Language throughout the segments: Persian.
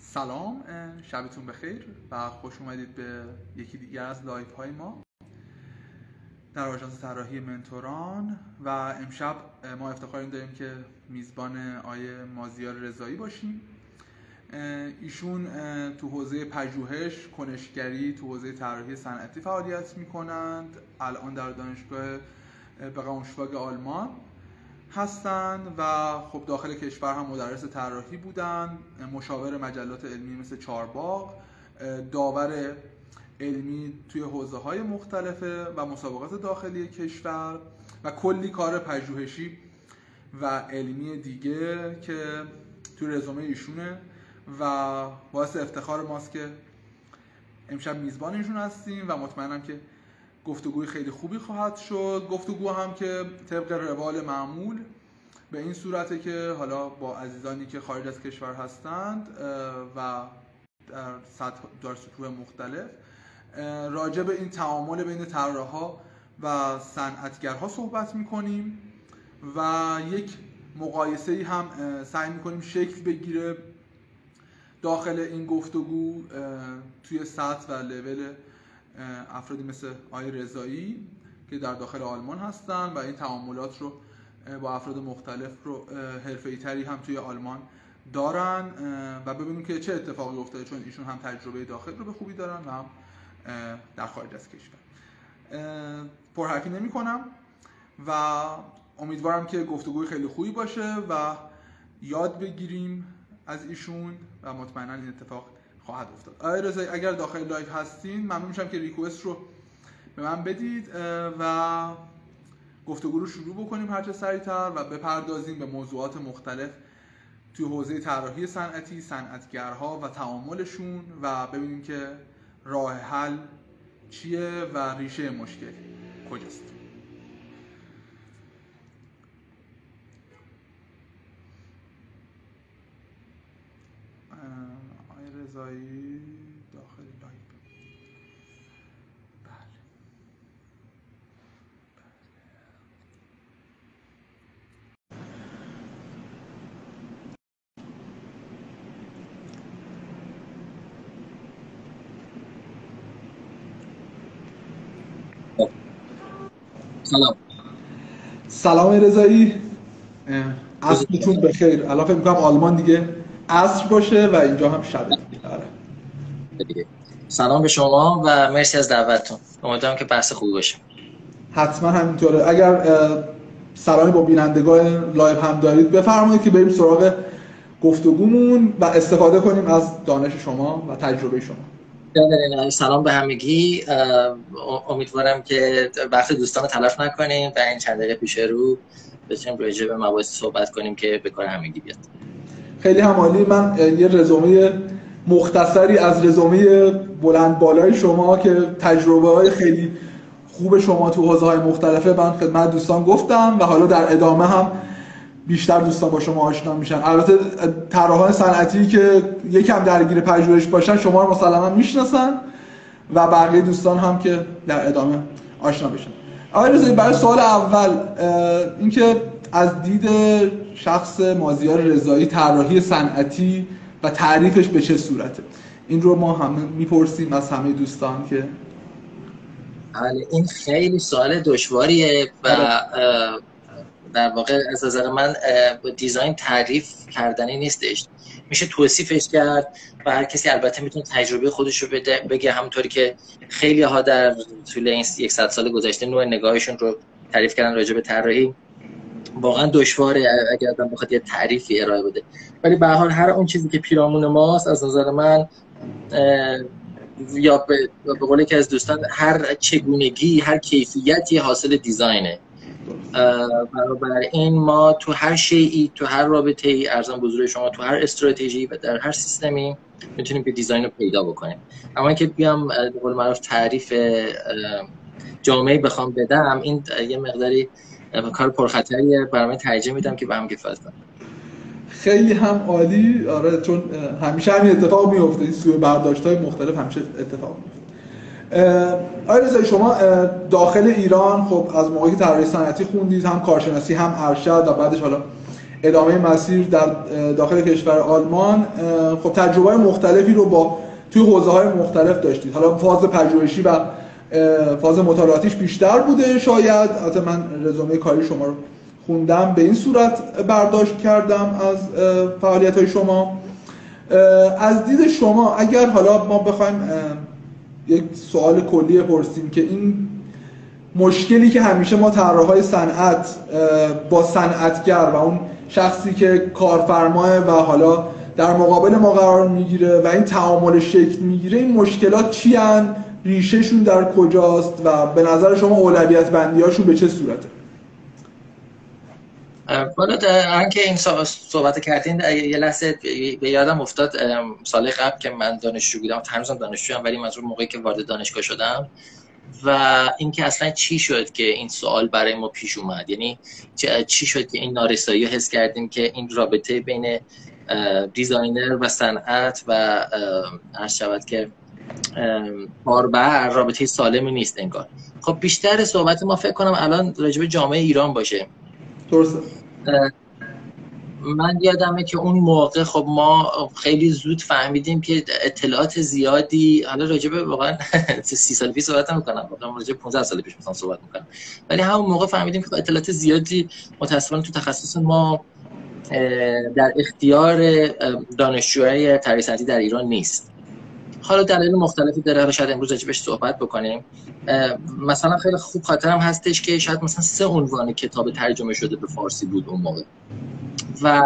سلام، شبتون بخیر و خوش اومدید به یکی دیگر از لایف های ما در آژانس طراحی منتوران. و امشب ما افتخار داریم که میزبان آیه مازیار رضایی باشیم. ایشون تو حوزه پژوهش، کنشگری، تو حوزه طراحی صنعتی فعالیت میکنند. الان در دانشگاه براونشوایگ آلمان هستند و خب داخل کشور هم مدرس طراحی بودند، مشاور مجلات علمی مثل چارباغ، داور علمی توی حوزه‌های مختلفه و مسابقات داخلی کشور و کلی کار پژوهشی و علمی دیگه که توی رزومه ایشونه و باعث افتخار ماست که امشب میزبان ایشون هستیم و مطمئنم که گفتگوی خیلی خوبی خواهد شد. گفتگو هم که طبق روال معمول به این صورته که حالا با عزیزانی که خارج از کشور هستند و در سطوح مختلف راجع به این تعامل بین طراحا و صنعتگرها صحبت میکنیم و یک مقایسه‌ای هم سعی میکنیم شکل بگیره داخل این گفتگو توی سطح و لول افرادی مثل آقای رضایی که در داخل آلمان هستن و این تعاملات رو با افراد مختلف رو حرفه‌ای‌تری هم توی آلمان دارن و ببینیم که چه اتفاقی افتاده، چون ایشون هم تجربه داخل رو به خوبی دارن و هم در خارج از کشور. پرحرفی نمی‌کنم و امیدوارم که گفتگوی خیلی خوبی باشه و یاد بگیریم از ایشون و مطمئنا این اتفاق خواهد افتاد. آقای رضایی اگر داخل لایو هستین ممنون میشم که ریکوست رو به من بدید و گفتگو رو شروع بکنیم هرچه سریعتر و بپردازیم به موضوعات مختلف توی حوزه طراحی صنعتی، صنعتگرها و تعاملشون و ببینیم که راه حل چیه و ریشه مشکل کجاست. آقای رضایی داخل لایو. سلام رضایی، عصرتون بخیر. الان فکر می‌کنم آلمان دیگه عصر باشه و اینجا هم شبه. سلام به شما و مرسی از دعوتتون. امیدوارم که بحث خوبی باشه. حتما همینطوره. اگر سلامی با بینندگان لایو هم دارید بفرمایید که بریم سراغ گفتگومون و استفاده کنیم از دانش شما و تجربه شما. سلام به همگی. امیدوارم که وقت دوستان رو تلف نکنیم و این چند دقیقه پیش رو بتونیم راجع به مباحث صحبت کنیم که به کار همگی بیاد. خیلی هم عالی. من یه رزومه مختصری از رزومه بلند بالای شما که تجربه‌های خیلی خوب شما تو حوزه‌های مختلفه من خدمت دوستان گفتم و حالا در ادامه هم بیشتر دوستان با شما آشنا میشن. البته طراحان صنعتی که یکم درگیر پژوهش باشن شما رو مسلما میشناسن و بقیه دوستان هم که در ادامه آشنا بشن. آقای رضایی، برای سوال اول اینکه از دید شخص مازیار رضایی طراحی صنعتی و تعریفش به چه صورته، این رو ما همه میپرسیم از همه دوستان که این خیلی سوال دشواریه و در واقع از نظر من دیزاین تعریف کردنی نیستش، میشه توصیفش کرد و هر کسی البته میتونه تجربه خودش رو بگه، همونطوری که خیلی ها در طول این 100 سال گذشته نوع نگاهشون رو تعریف کردن راجع به طراحی. واقعا دشواره اگر آدم بخواد یه تعریفی ارائه بده، ولی به هر حال هر اون چیزی که پیرامون ماست از نظر من یا به قول یکی از دوستان هر چگونگی، هر کیفیتی حاصل دیزاینه. بنابراین ما تو هر شیئی، تو هر رابطه‌ای، ارزم به حضور شما، تو هر استراتژی و در هر سیستمی میتونیم که دیزاین رو پیدا بکنیم. اما اینکه بیام به قول معروف تعریف جامعی بخوام بدم، این یه مقداری کار پرخطریه. برام ترجیح میدم که به هم کفایت کنه. خیلی هم عالی. آره، چون همیشه همین اتفاق میفته، این سوء برداشت‌های مختلف همیشه اتفاق میفته. آقای رضایی، شما داخل ایران خب از موقعی که طراحی صنعتی خوندید، هم کارشناسی هم ارشد و بعدش حالا ادامه مسیر در داخل کشور آلمان خب تجربه‌های مختلفی رو با توی حوزه‌های مختلف داشتید. حالا فاز پژوهشی و فاز مطالعاتیش بیشتر بوده شاید. البته من رزومه کاری شما رو خوندم، به این صورت برداشت کردم از فعالیت‌های شما. از دید شما اگر حالا ما بخوایم یک سوال کلی پرسیم که این مشکلی که همیشه ما طراحهای صنعت با صنعتگر و اون شخصی که کارفرماه و حالا در مقابل ما قرار میگیره و این تعامل شکل میگیره، این مشکلات چی هن؟ ریشهشون در کجاست و به نظر شما اولویت بندی هاشون به چه صورته؟ والا که این صحبت کردین یه لحظه به یادم افتاد سال قبل که من دانشجو بودم، هنوزم دانشجوام ولی منظور موقعی که وارد دانشگاه شدم و اینکه اصلا چی شد که این سوال برای ما پیش اومد، یعنی چی شد که این نارسایی حس کردیم که این رابطه بین دیزاینر و صنعت و عرض شود که کاربر رابطه سالمی نیست انگار. خب بیشتر صحبت ما فکر کنم الان راجع به جامعه ایران باشه. درسته. من یادمه که اون موقع خب ما خیلی زود فهمیدیم که اطلاعات زیادی، حالا راجع به واقعا 30 سال پیش صحبت نمی‌کنم، واقعا راجع به 15 سال پیش مثلا صحبت می‌کنم، ولی همون موقع فهمیدیم که اطلاعات زیادی متأسفانه تو تخصص ما در اختیار دانشجوهای طراحی صنعتی در ایران نیست. حالا دلایل مختلفی داره، حالا شاید امروز راجعش صحبت بکنیم. مثلا خیلی خوب خاطرم هستش که شاید مثلا 3 عنوان کتاب ترجمه شده به فارسی بود اون موقع. و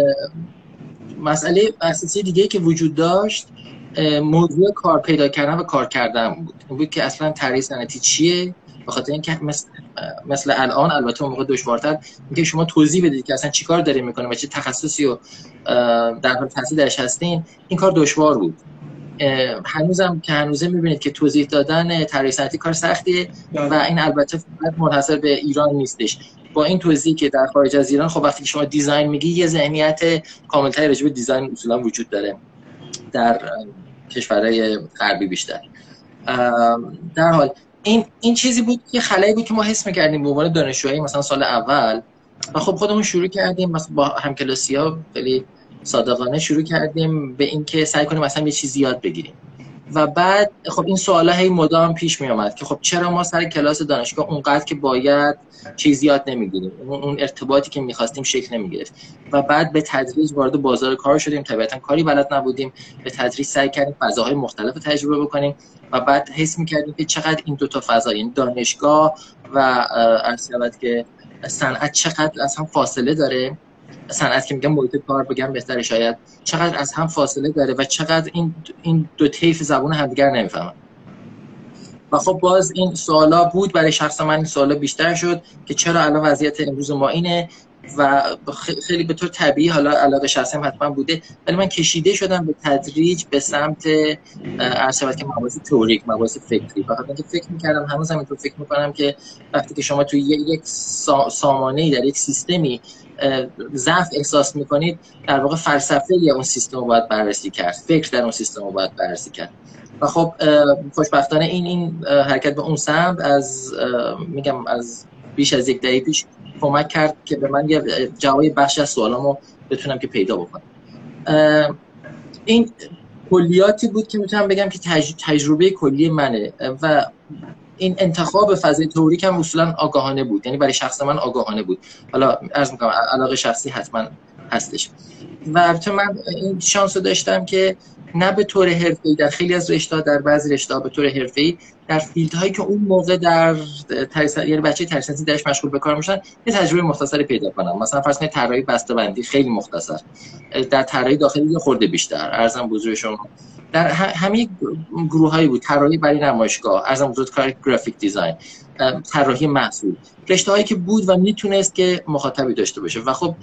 مسئله اساسی دیگه که وجود داشت موضوع کار پیدا کردن و کار کردن بود. این بود که اصلا طراحی صنعتی چیه، به خاطر اینکه مثل الان البته اون موقع دشوارتر اینکه شما توضیح بدید که اصلا چیکار دارین میکنه و چه تخصصی رو در حال تحصیل درش هستین، این کار دشوار بود. هنوزم که هنوزه میبینید که توضیح دادن طراحی صنعتی کار سختیه و این البته فقط منحصر به ایران نیستش. با این توضیحی که در خارج از ایران، خب وقتی که شما دیزاین میگی یه ذهنیت کاملتری راجع به دیزاین اصولا وجود داره در کشورهای غربی بیشتر. در حال این چیزی بود که خلایی بود که ما حس می‌کردیم به عنوان دانشجوهای مثلا سال اول و خب خودمون شروع کردیم مثلا با همکلاسی‌ها خیلی صادقانه شروع کردیم به اینکه سعی کنیم مثلا یه چیزی یاد بگیریم و بعد خب این سوالا هی مدام پیش می اومد که خب چرا ما سر کلاس دانشگاه اونقدر که باید چیز یاد نمیگیریم، اون ارتباطی که می‌خواستیم شکل نمی‌گرفت و بعد به تدریج وارد بازار کار شدیم. طبیعتاً کاری بلد نبودیم، به تدریج سعی کردیم فضاهای مختلف تجربه بکنیم و بعد حس می‌کردیم که چقدر این دو تا فضا، یعنی دانشگاه و عرض شود که صنعت چقدر از هم فاصله داره. صنعت که میگم محیط کار بگم بهتره شاید، چقدر از هم فاصله داره و چقدر این دو طیف زبون همدیگر نمیفهمن. و خب باز این سوالا بود برای شخص من، این سوالا بیشتر شد که چرا الان وضعیت امروز ما اینه و خیلی به طور طبیعی حالا علاقه شخصی هم حتما بوده، ولی من کشیده شدم به تدریج به سمت عرض شود که مباحث تئوریک، مباحث فکری. فقط اینکه فکر می‌کردم، هنوزم اینطور فکر می‌کنم که وقتی که شما توی یک سامانه‌ای در یک سیستمی ضعف احساس می‌کنید، در واقع فلسفه اون سیستم رو باید بررسی کرد، فکر در اون سیستم رو باید بررسی کرد. و خب خوشبختانه این حرکت به اون سمت از بیش از یک دهه پیش کمک کرد که به من یه جواب بخش از سوالامو بتونم که پیدا بکنم. این کلیاتی بود که میتونم بگم که تجربه کلی منه و این انتخاب فضای تئوریک هم اصولا آگاهانه بود، یعنی برای شخص من آگاهانه بود. حالا عرض میکنم علاقه شخصی حتما هستش و البته من این شانس رو داشتم که نه به طور حرفه‌ای در خیلی از رشته‌ها، در بعضی رشته‌ها به طور حرفه‌ای در فیلدهایی که اون موقع در یعنی بچه طراحی صنعتی درش مشغول به کار میشن یه تجربه مختصری پیدا کنم. مثلا فرض کنید طراحی بسته‌بندی خیلی مختصر، در طراحی داخلی یه خورده بیشتر، ارزم بزرگ شما در همه گروه‌هایی بود، طراحی برای نمایشگاه، ارزم بزرگ کار گرافیک دیزاین، طراحی محصول، رشته‌هایی که بود و میتونست که مخاطبی داشته باشه. و خب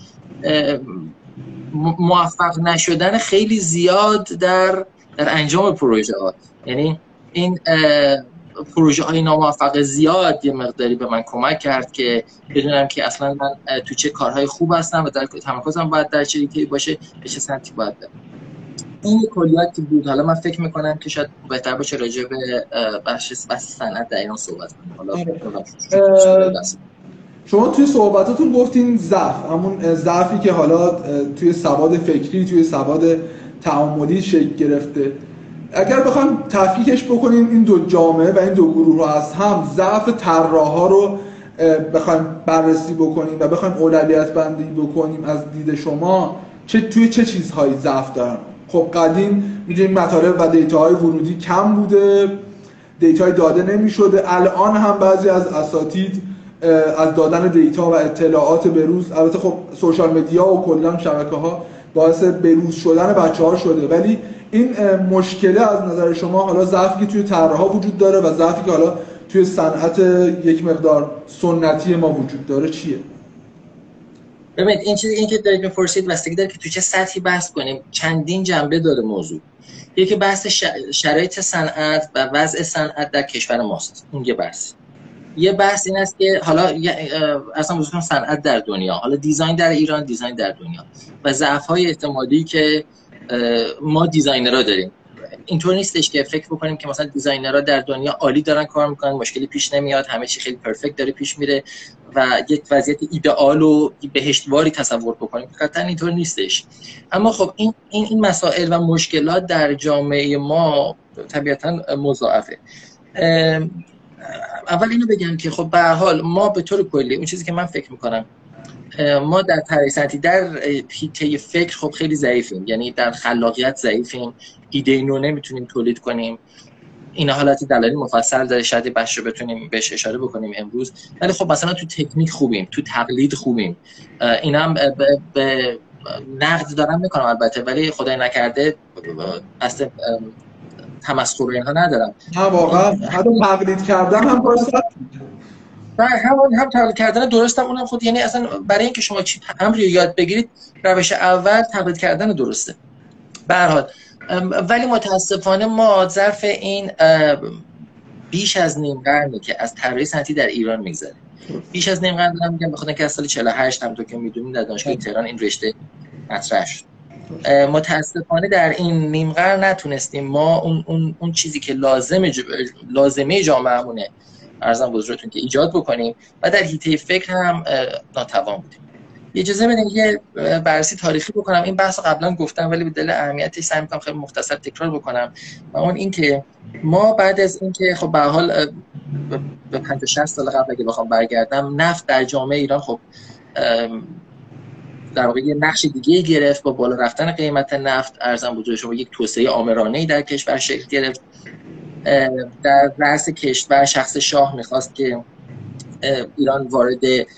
موفق نشدن خیلی زیاد در انجام پروژه ها، یعنی این پروژه های ناموفق زیاد یه مقداری به من کمک کرد که بدونم که اصلا من تو چه کارهای خوب هستم و در تمرکزم باید در چه ریته‌ای باشه، به چه سمتی باید برم. این کلیاتی بود. حالا من فکر میکنم که شاید بهتر باشه راجع به بحث صنعت در ایران صحبت کنیم. حالا شما توی صحبتاتون گفتین ضعف، همون ضعفی که حالا توی سواد فکری، توی سواد تعاملی شکل گرفته. اگر بخوایم تفکیکش بکنیم این دو جامعه و این دو گروه رو از هم، ضعف طراحا رو بخوایم بررسی بکنیم و بخوایم اولویت بندی بکنیم از دید شما، توی چه چیزهایی ضعف دارن؟ خب قدیم می‌دونیم مطالب و دیتاهای ورودی کم بوده، دیتای داده نمی‌شده. الان هم بعضی از اساتید از دادن دیتا و اطلاعات بروز، البته خب سوشال مدیا و کلا شبکه‌ها باعث بروز شدن بچه‌ها شده، ولی این مشکله از نظر شما، حالا ضعفی که توی طراحا وجود داره و ضعفی که حالا توی صنعت یک مقدار سنتی ما وجود داره چیه؟ ببینید این چیزی این که دارید می‌پرسید بستگی داره که تو چه سطحی بحث کنیم. چندین جنبه داره موضوع. یکی بحث شرایط صنعت و وضع صنعت در کشور ماست. اون یه بحث این است که حالا اصلا موضوع صنعت در دنیا، حالا دیزاین در ایران، دیزاین در دنیا و ضعف‌های احتمالی که ما دیزاینرها داریم. اینطور نیستش که فکر بکنیم که مثلا دیزاینرها در دنیا عالی دارن کار میکنن، مشکلی پیش نمیاد، همه چی خیلی پرفکت داره پیش میره و یک وضعیت ایدئال و بهشتواری تصور بکنیم. قطعا اینطور نیستش. اما خب این مسائل و مشکلات در جامعه ما طبیعتا مضاعفه. اول اینو بگم که خب به هر حال ما به طور کلی اون چیزی که من فکر میکنم، ما در طراحی صنعتی در حیطه فکر خب خیلی ضعیفیم، یعنی در خلاقیت ضعیفیم، ایده نو نمیتونیم تولید کنیم. این حالت دلایل مفصل داره، شاید بحث رو بتونیم بهش اشاره بکنیم امروز. ولی خب مثلا تو تکنیک خوبیم، تو تقلید خوبیم. اینا هم به نقد دارم میکنم البته، ولی خدای نکرده اصلا تمسخر اینها ندارم. نه واقعا حتی تقلید کردن هم درست هم تقلید کردن درستم اونم خود، یعنی اصلا برای اینکه شما امری یاد بگیرید روش اول تقلید کردن درسته به هر حال. ولی متاسفانه ما ظرف این بیش از نیم قرنی که از طراحی صنعتی در ایران میگذره، بیش از نیم قرن دارم میگم، بخاطر اینکه از سال 48 هم تو که میدونید در دانشگاه تهران این رشته مطرح شد. متاسفانه در این نیم قرن نتونستیم ما اون چیزی که لازمه جامعه‌مونه ارزم بزرگتون که ایجاد بکنیم و در حیطه فکر هم ناتوان بودیم. اجازه بدین یه بررسی تاریخی بکنم. این بحث قبلا گفتم ولی به دلیل اهمیتش سعی می‌کنم خیلی مختصر تکرار بکنم و اون این که ما بعد از اینکه خب به هر حال به 50 60 سال قبل اگه بخوام برگردم، نفت در جامعه ایران خب در واقع یه نقش دیگه گرفت. با بالا رفتن قیمت نفت ارزم بزرگ شما یک توسعه آمرانه‌ای در کشور شکل گرفت. در رأس کشور شخص شاه می‌خواست که ایران وارد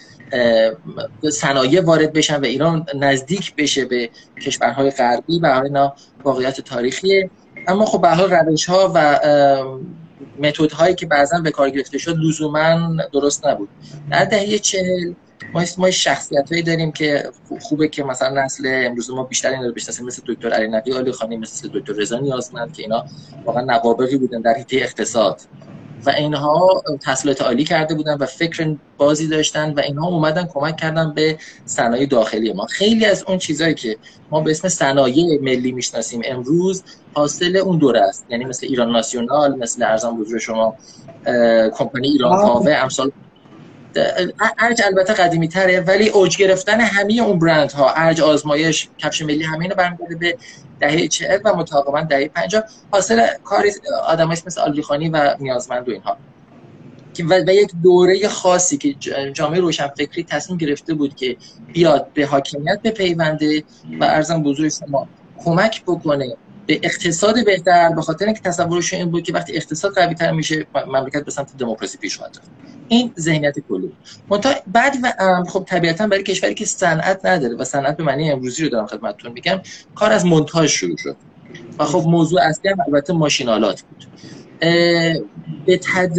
صنایع وارد بشن و ایران نزدیک بشه به کشورهای غربی و اینا واقعیت تاریخیه. اما خب به هر حال روش‌ها و متدهایی که بعضا به کار گرفته شد لزوما درست نبود. در دهه 40 ما شخصیتایی داریم که خوبه که مثلا نسل امروز ما بیشتر اینا رو بشناسیم، مثل دکتر علی نقی عالیخانی، مثل دکتر رضا نیازمند که اینا واقعا نوابغی بودن در حیطه اقتصاد و اینها تحصیلات عالی کرده بودن و فکر بازی داشتن و اینها اومدن کمک کردن به صنایع داخلی ما. خیلی از اون چیزایی که ما به اسم صنایع ملی میشناسیم امروز حاصل اون دوره است، یعنی مثل ایران ناسیونال، مثل ارزم بزرگ شما کمپانی ایران کاوه، امثال ارج البته قدیمی تره ولی اوج گرفتن همه اون برندها، ارج آزمایش، کفش ملی، همه اینا برمیگرده به دهه 40 و متفاوتاً دهه 50 حاصل کار آدمایی مثل عالیخانی و نیازمند و اینها و یک دوره خاصی که جامعه روشنفکری تصمیم گرفته بود که بیاد به حاکمیت بپیونده و ارزم بزرگ شما کمک بکنه به اقتصاد بهتر، به خاطر اینکه تصورش این بود که وقتی اقتصاد قوی‌تر میشه مملکت به سمت دموکراسی پیش خواهد رفت. این ذهنیت کلی. منتها بعد و خب طبیعتاً برای کشوری که صنعت نداره و صنعت به معنی امروزی رو دارم خدمتتون میگم، کار از مونتاژ شروع شد و خب موضوع اصلی هم البته ماشین‌آلات بود. به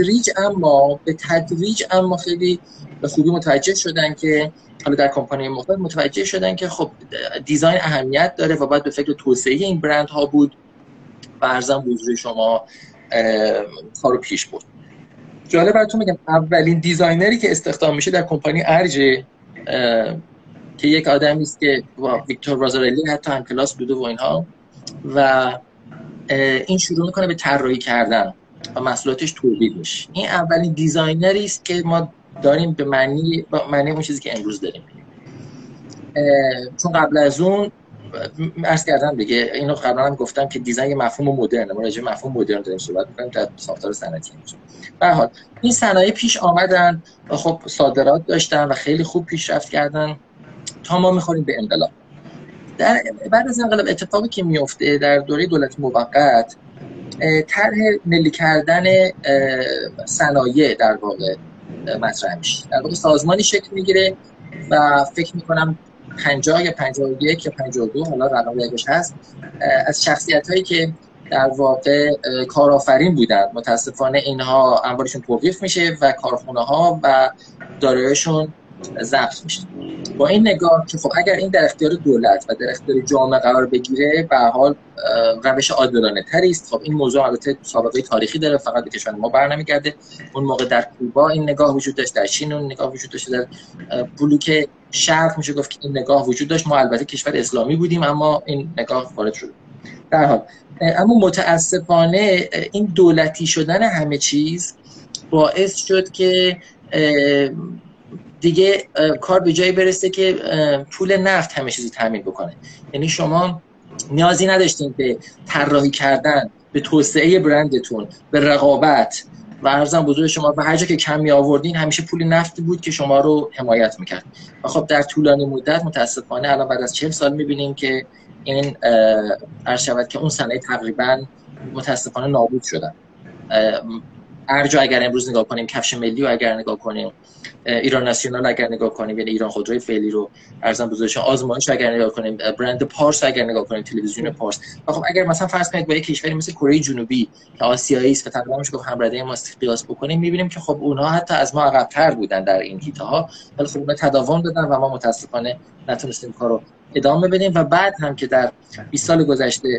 تدریج اما خیلی به خوبی متوجه شدن که حالا در کمپانی مختلف متوجه شدن که خب دیزاین اهمیت داره و باید به فکر توسعه این برندها بود و ارزم بزرگ شما کارو پیش برد. جالب براتون میگم اولین دیزاینری که استخدام میشه در کمپانی ارج که یک آدمی است که با ویکتور وازارلی حتی هم کلاس بوده و اینها و این شروع میکنه به طراحی کردن و محصولاتش تولید میشه. این اولین دیزاینری است که ما داریم به معنی اون چیزی که امروز داریم. چون قبل از اون عرض کردم دیگه، اینو قبلا هم گفتم که دیزاین یه مفهوم مدرنه، ما راجع به مفهوم مدرن داریم صحبت می‌کنیم در ساختار صنعتی. به هر حال این صنایع پیش آمدن و خب صادرات داشتن و خیلی خوب پیشرفت کردن تا ما می‌خوریم به انقلاب. بعد از انقلاب اتفاقی که میفته در دوره دولت موقت، طرح ملی کردن صنایع در واقع مطرح میشه. در واقع سازمانی شکل میگیره و فکر میکنم 50 یا 51 یا 52 حالا رقم یکش هست، از شخصیت‌هایی که در واقع کارآفرین بودن، متاسفانه اینها اموالشون توقیف میشه و کارخونه‌ها و دارایی‌شون ضبط میشه. با این نگاه که خب اگر این در اختیار دولت و در اختیار جامعه قرار بگیره به هر حال روش عادلانه تری است. خب این موضوع البته سابقه تاریخی داره، فقط به کشور ما برنمیگرده. اون موقع در کوبا این نگاه وجود داشت، در چین اون نگاه وجود داشت، در بلوک شرق میشه گفت که این نگاه وجود داشت. ما البته کشور اسلامی بودیم اما این نگاه وارد شد. در حال اما متاسفانه این دولتی شدن همه چیز باعث شد که دیگه کار به جایی برسه که پول نفت همه چیزو تامین بکنه. یعنی شما نیازی نداشتین به طراحی کردن، به توسعه برندتون، به رقابت و ارزم بزرگ شما به هر جا که کم می آوردین همیشه پول نفت بود که شما رو حمایت میکرد. و خب در طولانی مدت متاسفانه الان بعد از 40 سال میبینیم که این عرض شود که اون صنایع تقریبا متاسفانه نابود شدن. ارجو اگر امروز نگاه کنیم، کفش ملی رو اگر نگاه کنیم، ایران ناسیونال اگر نگاه کنیم، یعنی ایران خودروی فعلی رو ارزم بزرگش، آزمایش اگر نگاه کنیم، برند پارس اگر نگاه کنیم، تلویزیون پارس. و خب اگر مثلا فرض کنید با یک کشوری مثل کره جنوبی که آسیایی است و تقریبا میشه گفت همرده ما قیاس بکنیم، میبینیم که خب اونها حتی از ما عقب‌تر بودن در این حیطه‌ها، ولی خب اونها تداوم دادن و ما متاسفانه نتونستیم کارو ادامه بدیم. و بعد هم که در 20 سال گذشته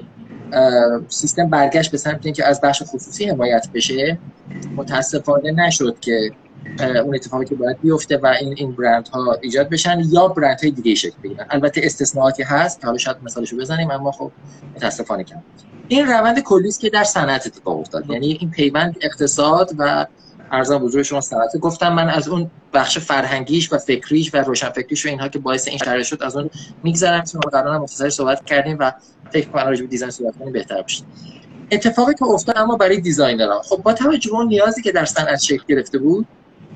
سیستم برگشت به سمت اینکه از بخش خصوصی حمایت بشه، متاسفانه نشد که اون اتفاقی که باید بیفته و این برندها ایجاد بشن یا برندهای دیگه شکل بگیرن. البته استثناءاتی هست که حالا شاید مثالشو بزنیم، اما خب متاسفانه کم. این روند کلی است که در صنعت اتفاق افتاد، یعنی این پیوند اقتصاد و ارزم بزرگ شما صنعت. گفتم من از اون بخش فرهنگیش و فکریش و روشنفکریش و اینها که باعث این شرایط شد از اون میگذرم، چون قرارا مختصر صحبت کردیم و فکر کنم راجع به دیزاین صحبت کنیم بهتر بشه. اتفاقی که افتاد اما برای دیزاینرها، خب با توجه به اون نیازی که در صنعت شکل گرفته بود،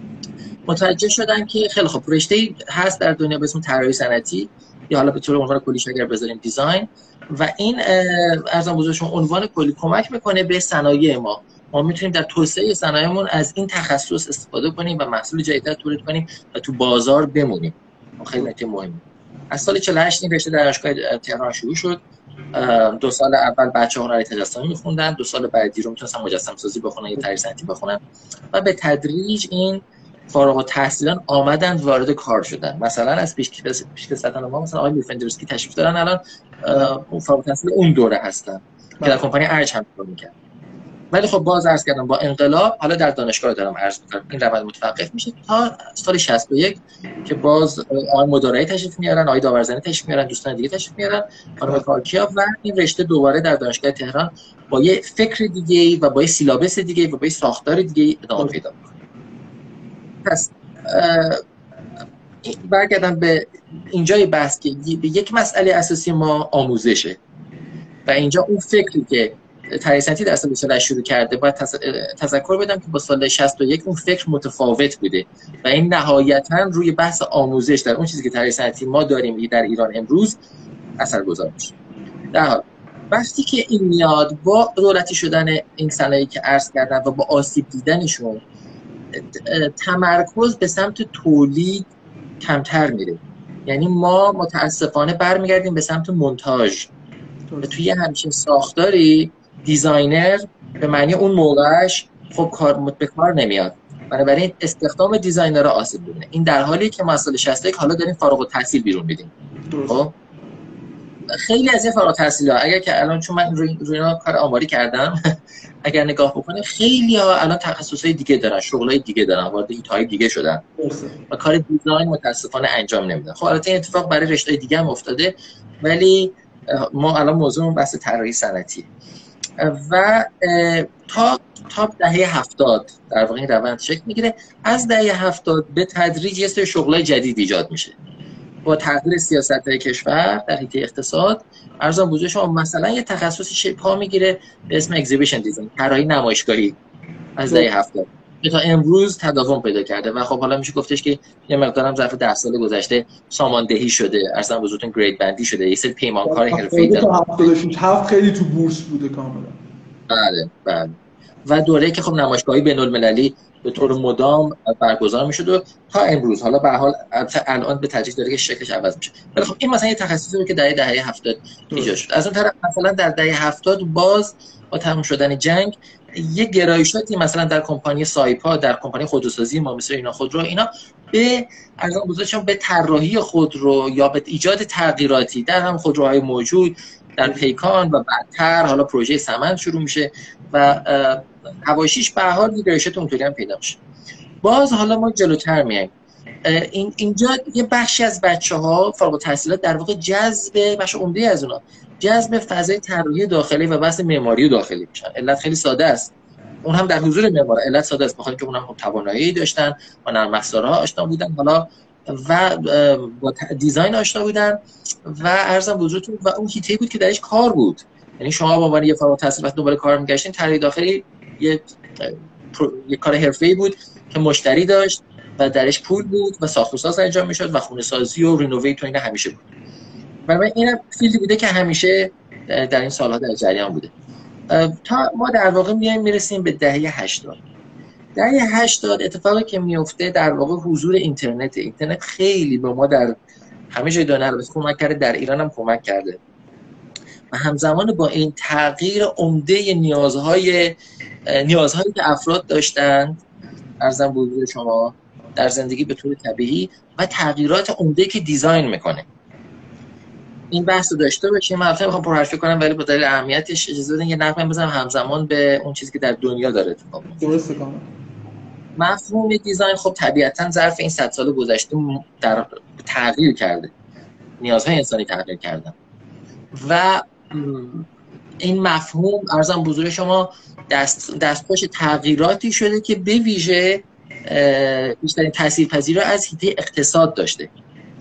متوجه شدن که خیلی خب رشته‌ای هست در دنیا به اسم طراحی صنعتی، یا حالا به طور عنوان کلیش اگر بذاریم دیزاین، و این ارزم بزرگشون عنوان کلی کمک میکنه به صنایع ما. ما میتونیم در توسعه صنایعمون از این تخصص استفاده کنیم و محصول جدید تولید کنیم و تو بازار بمونیم. خیلی نکته مهمه. از سال 48 این رشته در دانشگاه تهران شروع شد. 2 سال اول بچه‌ها هنر تجسمی می‌خوندن، 2 سال بعدی رو میتونستن مجسم سازی بخونن یا طراحی صنعتی بخونن و به تدریج این فارغ التحصیلان آمدند وارد کار شدن. مثلا از پیشکسوتان ما مثلا آقای میفندرسکی تشریف دارن، الان فارغ التحصیل اون دوره هستن که در کمپانی ارج هم کار می‌کردن. ولی خب باز عرض کردم با انقلاب حالا در دانشگاه دارم عرض می‌کنم این روند متوقف میشه تا سال 61 که باز آقای مدارایی تشریف میارن، آقای داورزنی تشریف میارن، دوستان دیگه تشریف میارن، خانم کارکیا، و این رشته دوباره در دانشگاه تهران با یه فکر دیگه و با یه سیلابس دیگه و با یه ساختار دیگه ادامه پیدا می‌کنه. پس برگردم به اینجای بحث که یک مسئله اساسی ما آموزشه و اینجا اون فکری که طراحی صنعتی در سال 48 شروع کرده باید تذکر بدم که با سال 61 اون فکر متفاوت بوده و این نهایتاً روی بحث آموزش در اون چیزی که طراحی صنعتی ما داریم در ایران امروز اثرگذار میشه. در حال وقتی که این میاد با دولتی شدن این صنایعی که عرض کردم و با آسیب دیدنشون، تمرکز به سمت تولید کمتر میره. یعنی ما متاسفانه برمیگردیم به سمت مونتاژ. توی همچین ساختاری دیزاینر به معنی اون موقعش خب به کار نمیاد، بنابراین استخدام دیزاینرها آسیب دیده. این در حالی که ما از سال 61 حالا داریم فارغ التحصیل بیرون میدیم. خب خیلی از این فارغ التحصیل‌ها اگر که الان چون من روی اینا کار آماری کردم اگر نگاه بکنه خیلی ها الان تخصصهای دیگه دارن، شغلای دیگه دارن، وارد ایت‌های دیگه شدن و کار دیزاین متاسفانه انجام نمیدن. خب البته این اتفاق برای رشته‌های دیگه هم افتاده، ولی ما الان موضوع بحث طراحی صنعتی. و تا دهه 70 در واقع این روند شکل میگیره. از دهه 70 به تدریج یه سری شغلای جدید ایجاد میشه با تغییر سیاست‌های کشور در حیطه اقتصاد. ارزان بزرگ شما مثلا یه تخصصی پا میگیره به اسم اگزیبیشن دیزاین، طراحی نمایشگاهی، از دهه 70 که تا امروز تداوم پیدا کرده و خب حالا میشه گفتش که یه مقدارم ظرف 10 سال گذشته ساماندهی شده، ارزان بزرگتون گرید بندی شده، یه سری پیمانکار حرفه‌ای داره. 77 خیلی تو بورس بوده کاملا. بله. و دوره‌ای که خب نمایشگاهی بین‌المللی به طور مدام برگزار میشد و تا امروز، حالا به هر حال الان به تدریج داره که شکلش عوض میشه. ولی خب این مثلا یه تخصصی بود که دهه 70 ایجاد شد. از اون طرف مثلا در دهه 70 باز با تمام شدن جنگ یه گرایشاتی مثلا در کمپانی سایپا، در کمپانی خودروسازی ما مثل اینا خودرو، اینا به ارزان بزرگشون به طراحی خودرو یا به ایجاد تغییراتی در هم خودروهای موجود در پیکان و بعدتر حالا پروژه سمند شروع میشه و حواشیش به هر حال یه گرایشات اونطوری هم پیدا میشه. باز حالا ما جلوتر میایم، اینجا یه بخشی از بچه‌ها فارغ التحصیلات در واقع جذب بخش عمده از اونها جذب فضای طراحی داخلی و بحث معماری داخلی میشن. علت خیلی ساده است، اون هم در حضور معمار. علت ساده است بخاطر که اونم توانایی داشتن، با نرم افزارها آشنا بودن حالا و با دیزاین آشنا بودن و ارزم بزرگتون و اون هیته بود که درش کار بود. یعنی شما با عنوان یه فارغ التحصیل وقتی دنبال کار می‌گشتین، طراحی داخلی یه کار حرفه‌ای بود که مشتری داشت و درش پول بود و ساخت و ساز انجام میشد و خونه سازی و رینوویت و اینا همیشه بود. برای اینم فیلدی بوده که همیشه در این سال‌ها در جریان بوده. تا ما در واقع میرسیم به دهه 80. دهه 80 اتفاقی که میفته در واقع حضور اینترنت خیلی به ما در همه جای دنیا کمک کرده، در ایران هم کمک کرده و همزمان با این تغییر عمده نیازهایی که افراد داشتند ارزم بزرگ شما در زندگی به طور طبیعی و تغییرات عمده که دیزاین میکنه. این بحث رو داشته باشیم. من البته میخوام پرحرفی کنم ولی با دلیل اهمیتش اجازه بدین یه نقد بزنم همزمان به اون چیزی که در دنیا داره اتفاق میفته. درسته کاملا. مفهوم دیزاین خب طبیعتاً ظرف این 100 سال گذشته در تغییر کرده. نیازهای انسانی تغییر کردن و این مفهوم ارزم بزرگ شما دستخوش تغییراتی شده که به ویژه بیشترین تاثیرپذیری رو از حیطه اقتصاد داشته.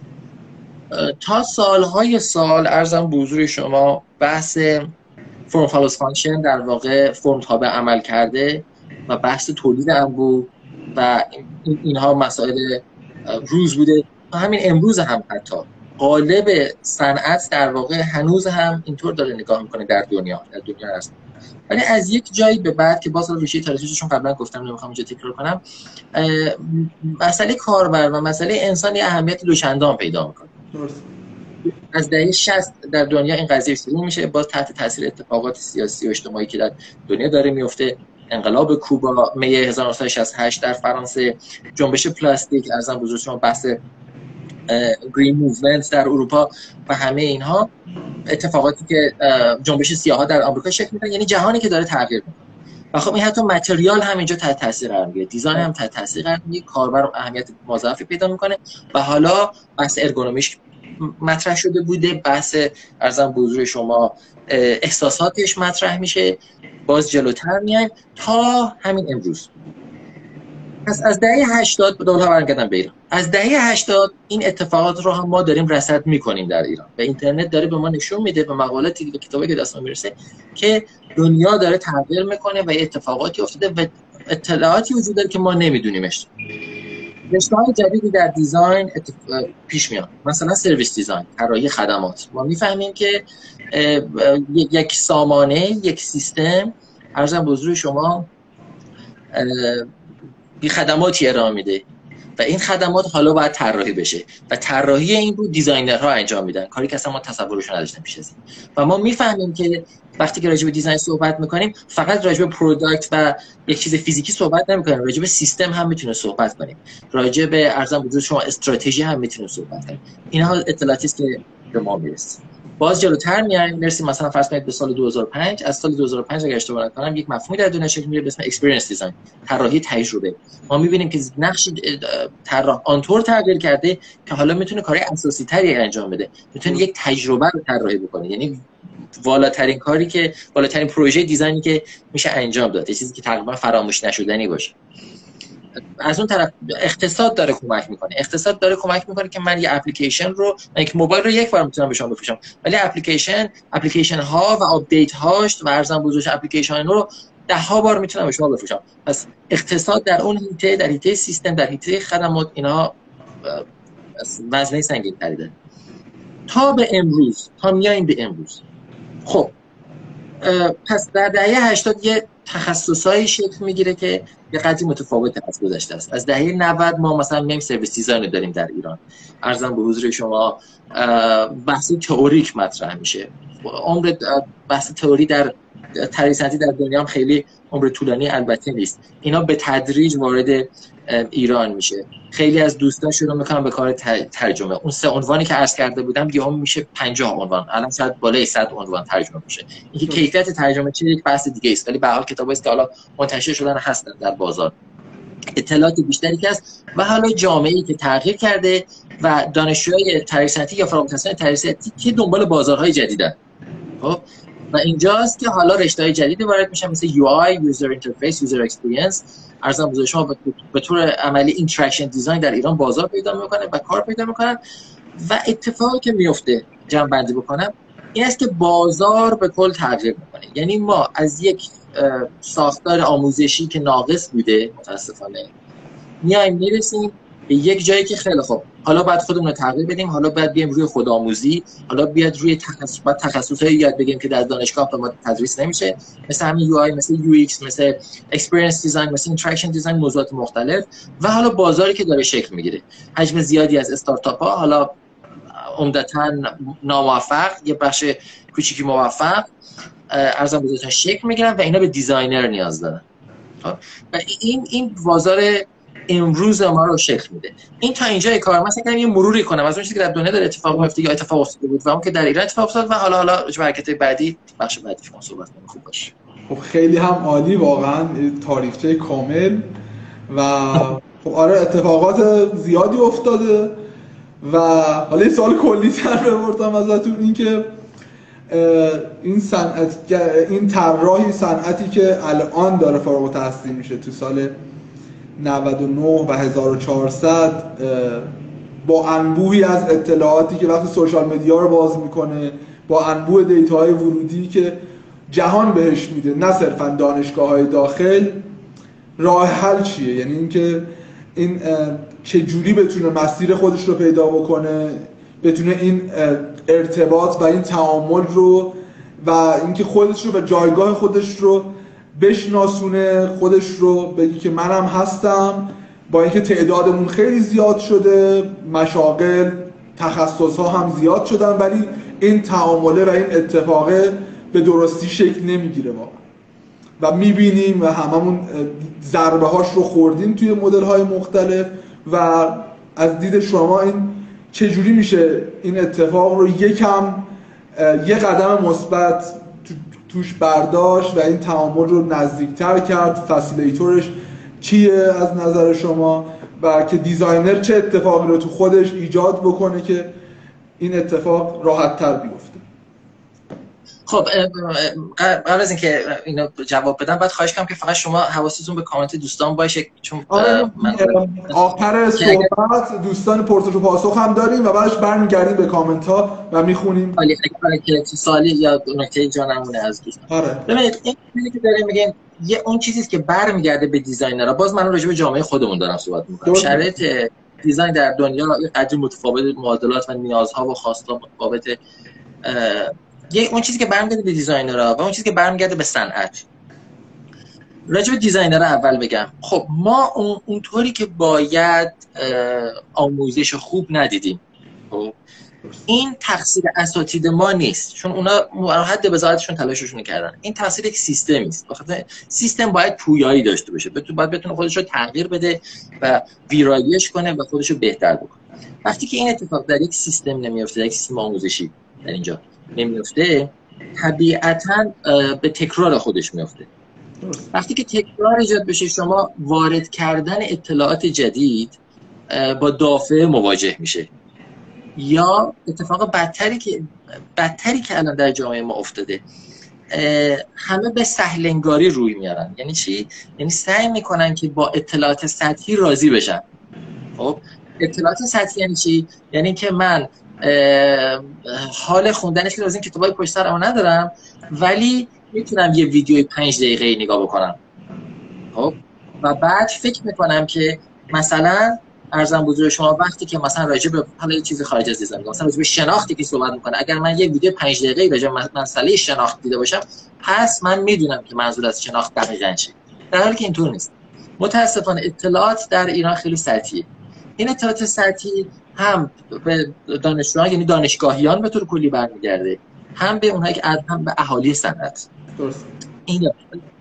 تا سالهای سال ارزم بزرگ شما بحث فرم فالوز فانکشن در واقع فرم تابع عمل کرده و بحث تولید انبوه و اینها مسائل روز بوده و همین امروز هم حتی قالب صنعت در واقع هنوز هم اینطور داره نگاه میکنه در دنیا هست. ولی از یک جایی به بعد که باز ریشه تاریخیشون قبلا گفتم نمیخوام اینجا تکرار کنم، مسئله کاربر و مسئله انسانی اهمیت دوچندان پیدا میکنه. از دهه 60 در دنیا این قضیه شروع میشه، باز تحت تاثیر اتفاقات سیاسی و اجتماعی که در دنیا داره میفته، انقلاب کوبا می 1968 در فرانسه، جنبش پلاستیک، ارزم بزرگ شما بحث گرین موومنت در اروپا و همه اینها اتفاقاتی که جنبش سیاها در آمریکا شکل میدن، یعنی جهانی که داره تغییر میکنه. و خب این حتی متریال هم اینجا تحت تاثیر قرار میگیره، دیزاین هم تحت تاثیر قرار میگیره، کاربر اهمیت مضاعفی پیدا میکنه و حالا بحث ارگونومیش مطرح شده بوده، بحث ارزم بزرگ شما احساساتش مطرح میشه، باز جلوتر میایم تا همین امروز. پس از دهه 80 به دوله برگردم به ایران، از دهه 80 این اتفاقات رو هم ما داریم رصد میکنیم در ایران و اینترنت داره به ما نشون میده و مقالاتی و کتابی که دستمون میرسه که دنیا داره تغییر میکنه و اتفاقاتی افتاده و اطلاعاتی وجود داره که ما نمیدونیمش. رشته‌های جدیدی در دیزاین پیش میاد، مثلا سرویس دیزاین، طراحی خدمات. ما میفهمیم که یک سامانه، یک سیستم ارزم بزرگ شما بی خدماتی ارائه میده و این خدمات حالا باید طراحی بشه و طراحی این رو دیزاینرها انجام میدن، کاری که اصلا ما تصورش نداشتیم پیش از این. و ما میفهمیم که وقتی که راجع به دیزاین صحبت میکنیم فقط راجع به پروداکت و یک چیز فیزیکی صحبت نمیکنیم، راجع به سیستم هم میتونیم صحبت کنیم، راجع به ارزم بزرگ شما استراتژی هم میتونیم صحبت کنیم. اینها اطلاعاتی است که به ما میرسه. باز جلوتر میایم میرسیم مثلا فرض کنید به سال 2005. از سال 2005 اگه اشتباه نکنم یک مفهومی در دنیا شکل میگیره به اسم اکسپریانس دیزاین، طراحی تجربه. ما میبینیم که نقش طراح آنطور تغییر کرده که حالا میتونه کارهای اساسی تری انجام بده، میتونه یک تجربه رو طراحی بکنه. یعنی والاترین کاری که والاترین پروژه دیزاینی که میشه انجام داد، یه چیزی که تقریبا فراموش نشدنی باشه. از اون طرف اقتصاد داره کمک میکنه. اقتصاد داره کمک میکنه که من یه اپلیکیشن رو، من یک موبایل رو یک بار میتونم به شما بفروشم، ولی اپلیکیشن ها و آپدیت هاش و ارزان بزرگش اپلیکیشن رو 10 بار میتونم به شما بفروشم. پس اقتصاد در اون حیطه، در حیطه سیستم، در حیطه خدمات، اینا وزنه سنگین تریده. تا به امروز، تا میایم به امروز، خب پس در دهه 80 یه تخصصایی شکل میگیره که یه قدری متفاوت از گذشته است. از دهه 90 ما مثلا میم سرویس دیزاین رو داریم در ایران. عرضم به حضور شما بحث تئوریک مطرح میشه. عمر بحث تئوری در طراحی صنعتی در دنیا هم خیلی عمر طولانی البته نیست. اینا به تدریج وارد ایران میشه. خیلی از دوستان شروع میکنن به کار ترجمه. اون 3 عنوانی که عرض کرده بودم یهو میشه 50 عنوان، الان شاید بالای 100 عنوان ترجمه میشه. اینکه کیفیت ترجمه چه یک بحث دیگه است، ولی به هر حال کتابایی است که حالا منتشر شدن هستن در بازار، اطلاعات بیشتری که است و حالا جامعه‌ای که تغییر کرده و دانشجوهای طراحی صنعتی یا فارغ التحصیلان طراحی صنعتی که دنبال بازارهای جدیدن. خب و اینجاست که حالا رشته‌های جدیدی وارد میشن، مثل UI User Interface User Experience. ارزم بزرگ شما به طور عملی اینتراکشن دیزاین در ایران بازار پیدا میکنه و کار پیدا میکنن و اتفاقی که میفته، جمع بندی بکنم، این است که بازار به کل تغییر میکنه. یعنی ما از یک ساختار آموزشی که ناقص بوده متاسفانه میایم میرسیم به یک جایی که خیلی خوب، حالا باید خودمون رو تغییر بدیم، حالا باید بیایم روی خودآموزی، حالا بیاد روی تخصصهای یاد بگیریم که در دانشگاه به ما تدریس نمیشه، مثل همین UI، مثل UX، مثل Experience Design، مثل Interaction Design، موضوعات مختلف. و حالا بازاری که داره شکل میگیره، حجم زیادی از استارتاپ ها، حالا عمدتاً ناموفق، یه بخش کوچیکی موفق، ارزان بزرگترین شکل میگیرن و اینا به دیزاینر نیاز دارن. و این بازار امروز ما رو شکل میده. این تا اینجای کار مثلا کنم یه مروری کنم از اون چیزی که در دنیا داره اتفاق میفته یا اتفاق افتاده بود و اون که در ایران اتفاق افتاد و حالا راجع به حرکت بعدی بخش بعدی شما صحبت کنیم. خوب باشه. خب خیلی هم عالی، واقعا تاریخچه کامل و خب آره اتفاقات زیادی افتاده. و حالا یه سوال کلی تر بپرسم ازتون، این که این صنعت، این طراحی صنعتی که الان داره فارغ التحصیل میشه تو سال 99 و 1400 با انبوهی از اطلاعاتی که وقتی سوشال مدیا رو باز میکنه، با انبوه دیتاهای ورودی که جهان بهش میده، نه صرفا دانشگاه‌های داخل، راه حل چیه؟ یعنی اینکه این چه جوری بتونه مسیر خودش رو پیدا بکنه، بتونه این ارتباط و این تعامل رو و اینکه خودش رو و جایگاه خودش رو بشناسونه، خودش رو بگی که منم هستم، با اینکه تعدادمون خیلی زیاد شده، مشاغل، تخصص‌ها هم زیاد شدن، ولی این تعامله و این اتفاقه به درستی شکل نمیگیره واقعا. و میبینیم و هممون ضربه هاش رو خوردیم توی مدل های مختلف. و از دید شما این چجوری میشه این اتفاق رو یه قدم مثبت توش برداشت و این تعامل رو نزدیکتر کرد؟ فسیلیتورش چیه از نظر شما؟ و که دیزاینر چه اتفاقی رو تو خودش ایجاد بکنه که این اتفاق راحت تر بیفته؟ خب قبل از اینکه اینو جواب بدم باید خواهش کنم که فقط شما حواستون به کامنت دوستان باشه، چون من آخر صحبت دوستان پرسش و پاسخ هم داریم و بعدش برمیگردیم به کامنت ها و میخونیم. حالی که سوالی یا نکته جانمونه از دوستان. آره. ببینید این چیزی که داریم میگیم یه اون چیزی است که برمیگرده به دیزاینرها. باز من راجع به جامعه خودمون دارم صحبت میکنم. شرایط دیزاین در دنیا یه قدری متفاوت، معادلات و نیازها و خواست‌ها متفاوته. اون چیزی که برمیگرده به دیزاینرها و اون چیزی که برمیگرده به صنعت. راجع به دیزاینرها اول بگم. خب ما اونطوری که باید آموزش خوب ندیدیم. خب این تقصیر اساتید ما نیست، چون اونا حد بضاعتشون تلاششون کردن. این تقصیر یک سیستمی است. بخاطر سیستم باید پویایی داشته باشه، باید بتونه خودش رو تغییر بده و ویرایش کنه و خودش رو بهتر بکنه. وقتی که این اتفاق در یک سیستم نمیفته، یک سیستم آموزشی در اینجا نمیفته، طبیعتاً به تکرار خودش میفته. وقتی که تکرار ایجاد بشه، شما وارد کردن اطلاعات جدید با دافعه مواجه میشه. یا اتفاق بدتری که الان در جامعه ما افتاده، همه به سهلنگاری روی میارن. یعنی چی؟ یعنی سعی میکنن که با اطلاعات سطحی راضی بشن. خب اطلاعات سطحی یعنی چی؟ یعنی که من حال خوندنش که لازم کتابای پشت سرمو ندارم، ولی میتونم یه ویدیوی 5 دقیقه‌ای نگاه بکنم. خب و بعد فکر میکنم که مثلا ارزم بزرگ شما وقتی که مثلا راجع به حالا یه چیز خارج از دیزاین، مثلا راجع به شناختی که صحبت میکنه، اگر من یه ویدیو 5 دقیقه‌ای راجع به مسئله شناخت دیده باشم، پس من میدونم که منظور از شناخت دقیقاً چیه. در حالی که اینطور نیست. متاسفانه اطلاعات در ایران خیلی سطحیه. این اطلاعات سطحی هم به دانشجویان یعنی دانشگاهیان به طور کلی برمیگرده، هم به اونایی که هم به اهالی صنعت. درست. این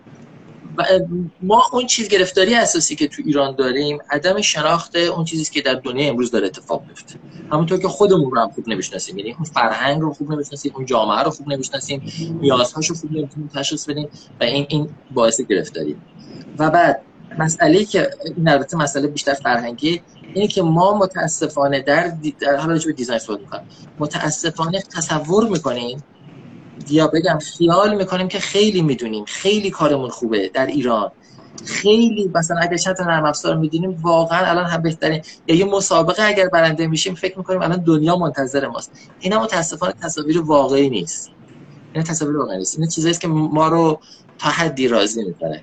ما اون چیز گرفتاری اساسی که تو ایران داریم عدم شناخت اون چیزی که در دنیا امروز داره اتفاق میفته. همونطور که خودمون رو هم خوب نمیشناسیم، یعنی اون فرهنگ رو خوب نمیشناسیم، اون جامعه رو خوب نمیشناسیم، نیازهاشو خوب نمیتونیم تشخیص بدیم و این باعث گرفتاری. و بعد مسئله‌ای که این البته مسئله بیشتر فرهنگی اینه که ما متاسفانه در حالا راجع به دیزاین صحبت می‌کنم، متاسفانه تصور می‌کنیم یا بگم خیال می‌کنیم که خیلی می‌دونیم، خیلی کارمون خوبه در ایران، خیلی مثلا اگه چند تا نرم افزار می‌دونیم واقعا الان هم بهترین، یا یه مسابقه اگر برنده میشیم فکر می‌کنیم الان دنیا منتظر ماست. اینا متاسفانه تصاویر واقعی نیست. اینا تصاویر واقعی نیست. اینا چیزایی که ما رو تا حدی راضی می‌کنه.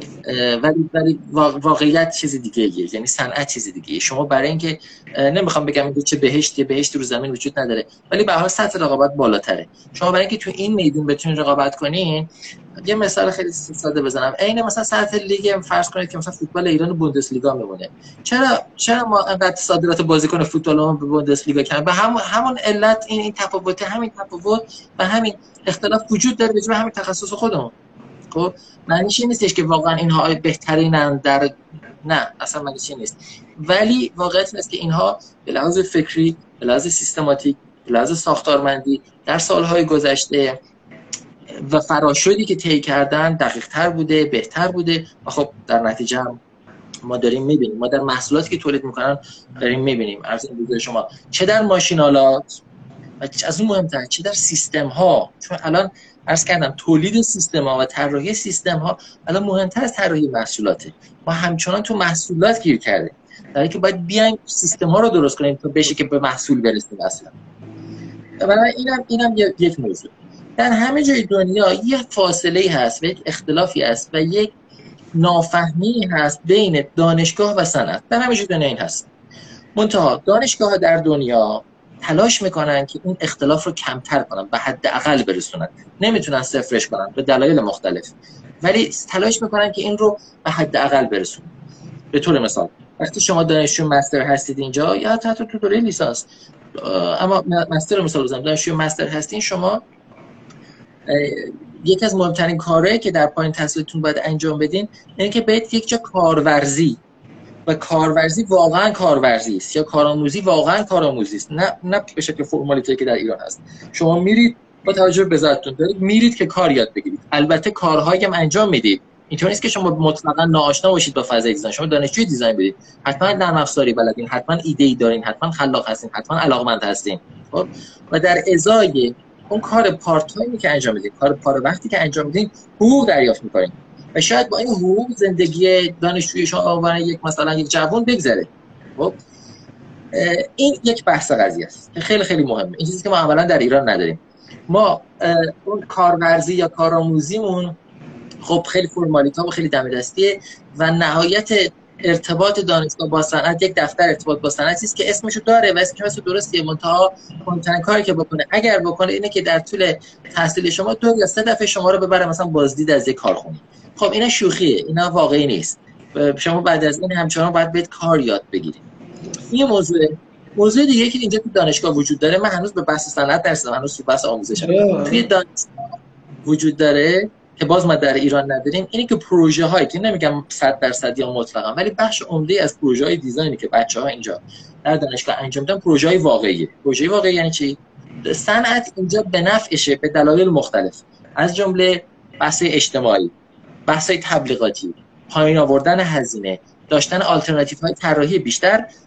ولی واقعیت چیز دیگه ایه، یعنی صنعت چیز دیگه ایه. شما برای اینکه نمیخوام بگم این چه بهشتی رو زمین وجود نداره، ولی به هر حال سطح رقابت بالاتره. شما برای اینکه تو این میدون بتونید رقابت کنین، یه مثال خیلی ساده بزنم، عین مثلا سطح لیگ فرض کنید که مثلا فوتبال ایران بوندسلیگا میمونه. چرا ما انقدر صادرات بازیکن فوتبالمون به بوندسلیگا کردن؟ به همون علت این تفاوت، همین تفاوت و همین اختلاف وجود داره به همین تخصص خودمون. خب معنیش این نیستش که واقعا اینها بهترینن در، نه اصلا معنیش این نیست، ولی واقعیت اینه که اینها به لحاظ فکری، به لحاظ سیستماتیک، به لحاظ ساختارمندی در سالهای گذشته و فراشودی که طی کردن دقیق‌تر بوده، بهتر بوده و خب در نتیجه هم ما داریم می‌بینیم، ما در محصولاتی که تولید می‌کنن داریم می‌بینیم. عرض می‌کنم شما چه در ماشین‌آلات و از اون مهمتر چه در سیستم‌ها، چون الان عرض کردم تولید سیستم‌ها و طراحی سیستم‌ها الان مهمتر از طراحی محصولاته. ما همچنان تو محصولات گیر کردیم، در حالی که باید بیایم سیستم‌ها رو درست کنیم تا بشه که به محصول برسیم اصلا. برای اینم یک موضوع. در همه جای دنیا یک فاصله‌ای هست و یک اختلافی هست و یک نافهمی هست بین دانشگاه و صنعت. در همه جای دنیا این هست. منتها دانشگاه‌ها در دنیا تلاش میکنن که اون اختلاف رو کمتر کنن، به حداقل برسونن. نمیتونن صفرش کنن به دلایل مختلف، ولی تلاش میکنن که این رو به حداقل برسونن. به طور مثال وقتی شما دانشجو مستر هستید اینجا یا حتی تو دوره لیسانس، اما مستر مثال بزنم، دانشجو مستر هستین، شما یکی از مهمترین کارهایی که در پایان تحصیلتون باید انجام بدین اینه که باید یک جا کارورزی، و کارورزی واقعا کارورزی است یا کارآموزی واقعا کارآموزی است، نه به شکل فرمالیته که در ایران هست. شما میرید با توجه به وظیفتون دارید میرید که کار یاد بگیرید، البته کارهایی هم انجام میدید. اینطور نیست که شما مطلقاً ناآشنا باشید با فضای دیزاین. شما دانشجوی دیزاین بدید، حتما نرم افزاری بلدین، حتما ایده‌ای دارین، حتما خلاق هستین، حتما علاقمند هستین. خب و در ازای اون کار پارت تایمی که انجام میدید، کار پاره وقتی که انجام میدید، حقوق دریافت می‌کنید و شاید با این حقوق زندگی دانشجوی شما یک مثلا یک جوان بگذره. خب این یک بحث قضیه است که خیلی خیلی مهمه. این چیزی که ما عملاً در ایران نداریم. ما اون کارورزی یا کارآموزیمون خب خیلی فرمالیته و خیلی دم دستیه و نهایت ارتباط دانشگاه با صنعت یک دفتر ارتباط با صنعتی است که اسمشو داره و اسمش درسته، منتها مهمترین کاری که بکنه اگر بکنه اینه که در طول تحصیل شما 2 یا 3 دفعه شما رو ببره مثلا بازدید از یک کارخونه. خب اینا شوخیه، اینا واقعی نیست. شما بعد از این همچنان باید بهت کار یاد بگیرید. این موضوع دیگه که اینجا تو دانشگاه وجود داره، من هنوز به بحث صنعت درسم، هنوز تو بحث آموزشم توی دانشگاه وجود داره که باز ما در ایران نداریم. اینی که پروژه هایی که نمیگم 100% یا مطلقاً، ولی بخش عمده از پروژه های دیزاینی که بچه‌ها اینجا در دانشگاه انجام میدن پروژه های واقعیه. پروژه واقعی یعنی چی؟ صنعت اینجا به نفعشه به دلایل مختلف، از جمله بحث اجتماعی، بحث تبلیغاتی، پایین آوردن هزینه، داشتن آلترناتیوهای طراحی بیشتر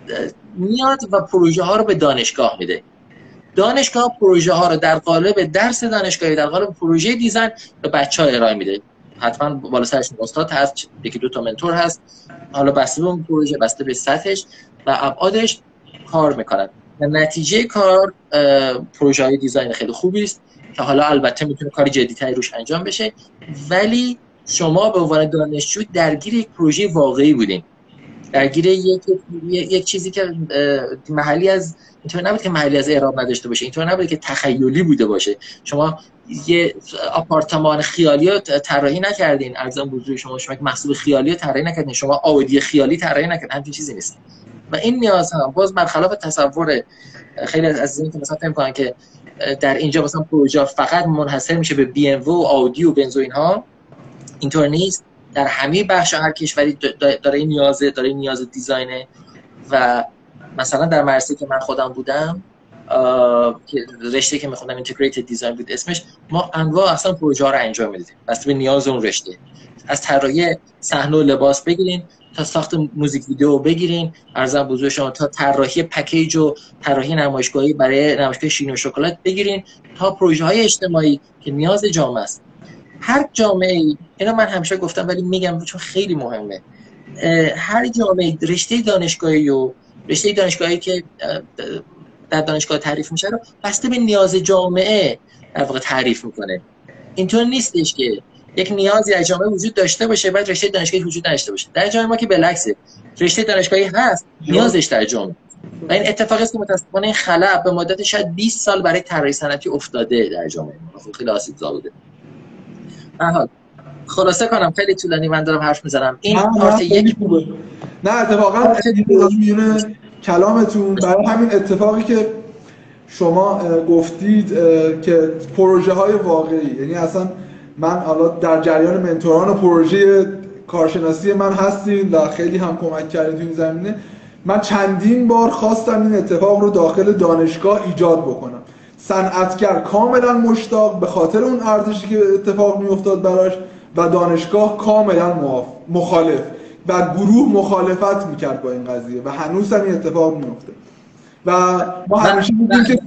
میاد و پروژه ها رو به دانشگاه میده. دانشگاه پروژه ها رو در قالب درس دانشگاهی، در قالب پروژه دیزاین به بچه‌ها ارائه میده. حتما بالا سرشون استاد هست، یکی دو تا منتور هست، حالا بسته به اون پروژه، بسته به سطحش و ابعادش کار میکنن. و نتیجه کار پروژه های دیزاین خیلی خوبی است که حالا البته میتونه کار جدی‌تری روش انجام بشه، ولی شما به عنوان دانشجو درگیر یک پروژه واقعی بودین، درگیر یک چیزی که محلی از اینطور نبود که محلی از اعراب نداشته باشه، اینطور نبود که تخیلی بوده باشه. شما یه آپارتمان خیالی رو طراحی نکردین، ارزان بزرگ شما یک محصول خیالی رو طراحی نکردین، شما آودی خیالی طراحی نکردین، همین چیزی نیست. و این نیاز هم باز برخلاف تصور خیلی از عزیزان که مثلا فکر می‌کنن که در اینجا مثلا پروژه فقط منحصر میشه به بی ام و آودی و بنز و اینها، اینطور نیست. در همه بخش هر کشوری داره نیاز دیزاینه. و مثلا در مدرسه که من خودم بودم که رشته که می‌خوندم اینتگریتد دیزاین بود اسمش، ما انواع اصلا پروژه ها رو انجام میدادیم بسته به نیاز اون رشته، از طراحی صحنه و لباس بگیرین تا ساخت موزیک ویدیو بگیرین، ارزم بزرگ شما تا طراحی پکیج و طراحی نمایشگاهی برای نمایشگاه شیرینی و شکلات بگیرین، تا پروژه های اجتماعی که نیاز جامعه است. هر جامعه‌ای، اینا من همیشه گفتم ولی میگم چون خیلی مهمه، هر جامعه رشته دانشگاهی که در دانشگاه تعریف میشه رو بسته به نیاز جامعه در واقع تعریف میکنه. اینطور نیستش که یک نیازی از جامعه وجود داشته باشه بعد رشته دانشگاهی وجود نداشته باشه. در جامعه ما که بالعکسه، رشته دانشگاهی هست، نیازش در جامعه. و این اتفاقی است که متأسفانه این خلا به مدت شاید 20 سال برای طراحی صنعتی افتاده در جامعه ما. خیلی آسیب‌زا بوده. به هر حال خلاصه کنم، خیلی طولانی من دارم حرف میزنم. این پارت یک بود. نه اتفاقا میونه کلامتون برای همین اتفاقی که شما گفتید که پروژه های واقعی، یعنی اصلا من حالا در جریان منتوران و پروژه کارشناسی من هستین و خیلی هم کمک کردین تو این زمینه. من چندین بار خواستم این اتفاق رو داخل دانشگاه ایجاد بکنم. صنعتگر کاملا مشتاق به خاطر اون ارزشی که اتفاق میافتاد براش و دانشگاه کاملا مخالف و گروه مخالفت میکرد با این قضیه و هنوز هم این اتفاق میفته. و ما همیشه میگیم که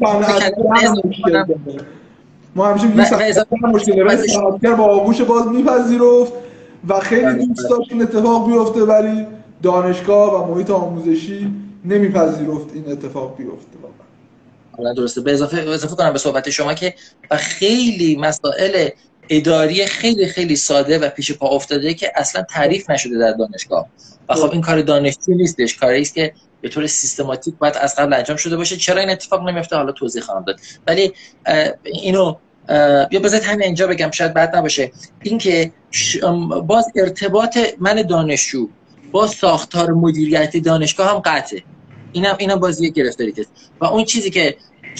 صنعتگر مشکل داره، صنعتگر با آغوش باز میپذیرفت و خیلی دوست داشت این اتفاق بیفته، ولی دانشگاه و محیط آموزشی نمیپذیرفت این اتفاق بیفته. حالا درسته. به اضافه کنم به صحبت شما که خیلی مسائل اداری خیلی ساده و پیش پا افتاده که اصلا تعریف نشده در دانشگاه و خب این کار دانشجو نیستش، کاری است که به طور سیستماتیک باید از قبل انجام شده باشه. چرا این اتفاق نمیفته حالا توضیح خواهم داد، ولی اینو یا بذارید همین اینجا بگم شاید بد نباشه، اینکه باز ارتباط من دانشجو با ساختار مدیریتی دانشگاه هم قطعه. اینم باز یک گرفتاریه و اون چیزی که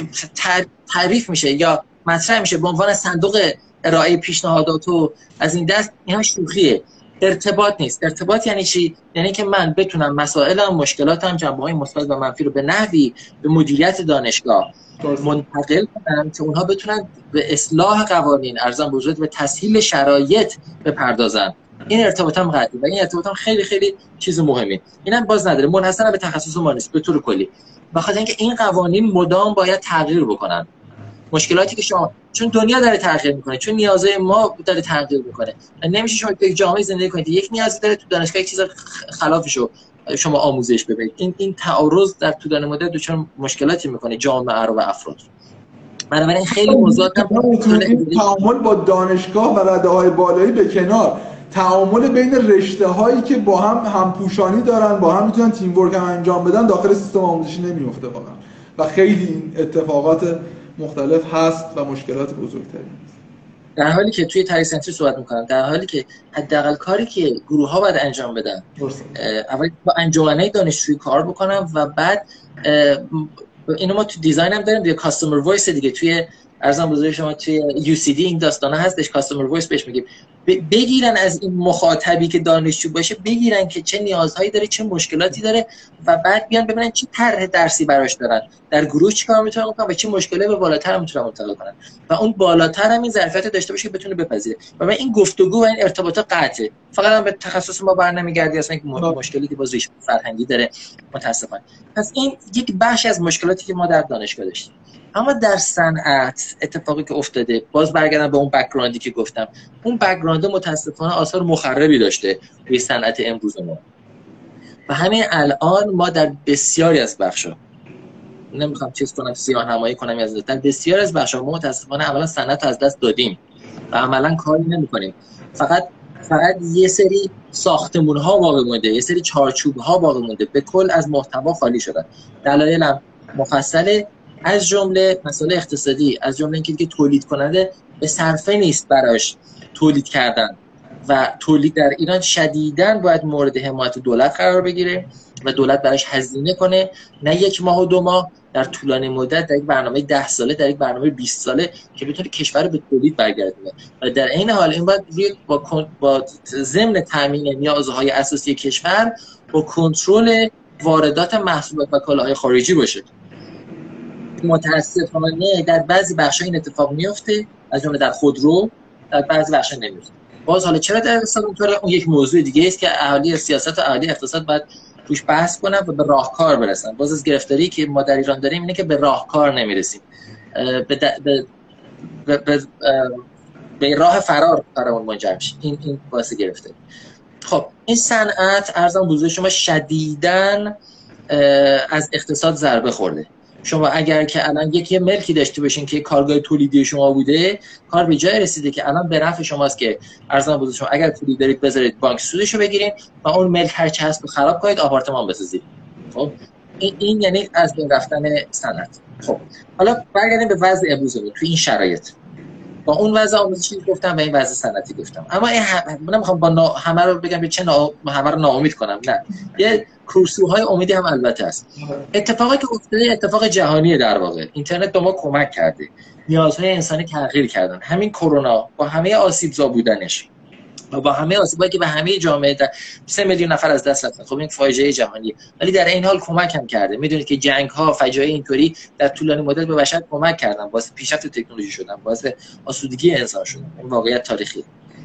تعریف میشه یا مطرح میشه به عنوان صندوق ارائه پیشنهادات و از این دست، اینا شوخیه. ارتباط نیست. ارتباط یعنی چی؟ یعنی که من بتونم مسائلم، مشکلاتم، جنبه‌های مثبت و منفی رو به نحوی به مدیریت دانشگاه منتقل کنم که اونها بتونن به اصلاح قوانین، ارزان بزرگ به تسهیل شرایط بپردازن. این ارتباط هم قطعی و این ارتباط هم خیلی چیز مهمی. اینم باز نداره، منحصر به تخصص ما نیست به طور کلی. بخاطر اینکه این قوانین مدام باید تغییر بکنن. مشکلاتی که شما، چون دنیا داره تغییر میکنه، چون نیازهای ما داره تغییر میکنه، نمیشه شما یک جامعه زندگی کنید یک نیازی داره تو دانشگاه یک چیز خلافشو شما آموزش ببرید. این تعارض در طولانی مدت دچار مشکلاتی میکنه جامعه رو و افراد. بنابراین خیلی موضوعات تعامل با دانشگاه و رده‌های بالایی به کنار، تعامل بین رشته‌هایی که با هم همپوشانی دارن، با هم میتونن تیم ورک هم انجام بدن، داخل سیستم آموزشی نمیفته واقعا و خیلی این اتفاقات مختلف هست و مشکلات بزرگتری هست. در حالی که توی طراحی صنعتی صحبت می‌کنم، در حالی که حداقل کاری که گروه‌ها باید انجام بدن، اول با انجمن‌های دانشجویی کار بکنم و بعد اینو ما تو دیزاین هم داریم دیگه، کاستمر وایس دیگه، توی ارزم بزرگ شما توی UCD این داستانا هستش، کاستمر وایس بهش میگیم. بگیرن از این مخاطبی که دانشجو باشه، بگیرن که چه نیازهایی داره، چه مشکلاتی داره و بعد بیان ببینن چه طرح درسی براش دارن، در گروه چیکار میتونن بکنن و چه مشکلی به بالاتر میتونن منتقل کنن و اون بالاتر هم این ظرفیت داشته باشه که بتونه بپذیره. و من این گفتگو و این ارتباطات قطعه، فقط هم به تخصص ما برنمیگردی، اصلا یک مشکلی که باز ریشه فرهنگی داره متاسفانه. پس این یک بخش از مشکلاتی که ما در دانشگاه داشتیم. اما در صنعت اتفاقی که افتاده، باز برگردم به اون بک‌گراندی که گفتم، اون بک‌گراند متاسفانه آثار مخربی داشته روی صنعت امروز ما. و همین الان ما در بسیاری از بخشا، نمیخوام چیز کنم سیاه‌نمایی کنم از در بسیاری از بخشا ما متاسفانه عملا صنعت رو از دست دادیم و عملا کاری نمی‌کنیم. فقط یه سری ساختمون‌ها باقی مونده، یه سری چارچوب‌ها باقی مونده، به کل از محتوا خالی شدن. دلایلم مفصله، از جمله مسائل اقتصادی، از جمله اینکه دیگه تولید کننده به صرفه نیست براش تولید کردن و تولید در ایران شدیداً باید مورد حمایت دولت قرار بگیره و دولت براش هزینه کنه، نه 1 ماه و 2 ماه، در طولانی مدت، در یک برنامه 10 ساله، در یک برنامه 20 ساله که بتونه کشور به تولید برگردونه. و در این حال این باید با ضمن تامین نیازهای اساسی کشور با کنترل واردات محصولات و کالاهای خارجی باشه. متاسفانه در بعضی بخش‌ها این اتفاق میفته، از جمله در خودرو، در بعضی بخش‌ها نمیفته. باز حالا چرا در اقتصاد اونطوره، اون یک موضوع دیگه است که اهالی سیاست و اهالی اقتصاد باید روش بحث کنن و به راهکار برسن. باز از گرفتاری که ما در ایران داریم اینه که به راهکار نمیرسیم، به راه فرار کارمون منجر میشه. این واسه گرفتاری. خب این صنعت ارزم بزرگ شما شدیداً از اقتصاد ضربه خورده. شما اگر که الان یه ملکی داشته باشین که کارگاه تولیدی شما بوده، کار به جای رسیده که الان به نفع شماست که ارزان بزرگ شما اگر پولی دارید بذارید بانک سودشو بگیرین و اون ملک هر چه هست خراب کنید، آپارتمان بسازید. خب این یعنی از بین رفتن صنعت. خب حالا برگردیم به وضع امروزمون تو این شرایط. با اون وضع آموزشی گفتم و این وضع صنعتی گفتم، اما من نمیخوام با همه رو بگم به چه همه رو ناامید کنم، نه، یه کورسوهای امیدی هم البته هست. اتفاقی که افتاده اتفاق جهانیه. در واقع اینترنت به ما کمک کرده، نیازهای انسانی تغییر کردن. همین کرونا با همه آسیب‌زا بودنش و با همه آسیبایی که به همه جامعه 3 میلیون نفر از دست رفتن، خب این فاجعه جهانیه، ولی در این حال کمک هم کرده. میدونید که جنگ‌ها، فجایع اینطوری در طولانی مدت به بشر کمک کردن، واسه پیشرفت تکنولوژی شدن، واسه آسودگی انسان شدن. این واقعیت تاریخی.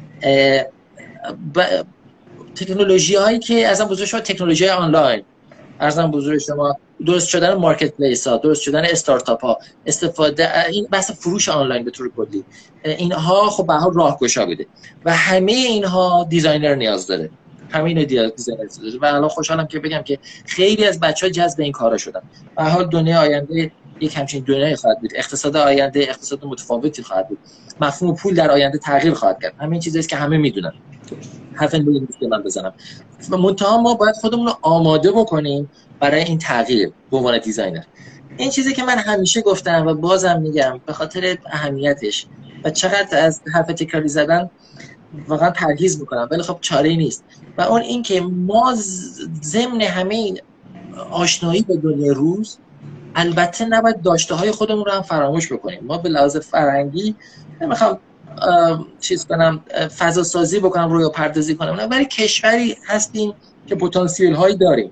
تکنولوژی‌هایی که ازم بزرگ شما، تکنولوژی آنلاین، ارزم بزرگ شما درست شدن مارکت پلیس ها، درست شدن استارتاپ ها، استفاده این بحث فروش آنلاین به طور کلی، اینها خب به هر حال راهگشا بوده و همه اینها دیزاینر نیاز داره. همین دیزاینر داره و الان خوشحالم که بگم که خیلی از بچه‌ها جذب این کارا شدن. به هر حال دنیای آینده یک همچین دنیایی خواهد بود. اقتصاد آینده اقتصاد متفاوتی خواهد بود. مفهوم پول در آینده تغییر خواهد کرد. همین چیزی است که همه میدونن. حرف نمی‌زنم که من بزنم. منتها ما باید خودمون رو آماده بکنیم برای این تغییر به عنوان دیزاینر. این چیزی که من همیشه گفتم و بازم میگم به خاطر اهمیتش و چقدر از حرف تکراری زدن واقعا پرهیز میکنم، ولی خب چاره‌ای نیست. و اون این که ما ضمن همه این آشنایی با دنیای روز البته نباید داشته‌های خودمون رو هم فراموش بکنیم. ما به لحاظ فرهنگی نمیخوام چیز کنم، فضا سازی بکنم، رویا پردازی کنم، ولی کشوری هستیم که پتانسیل هایی داریم.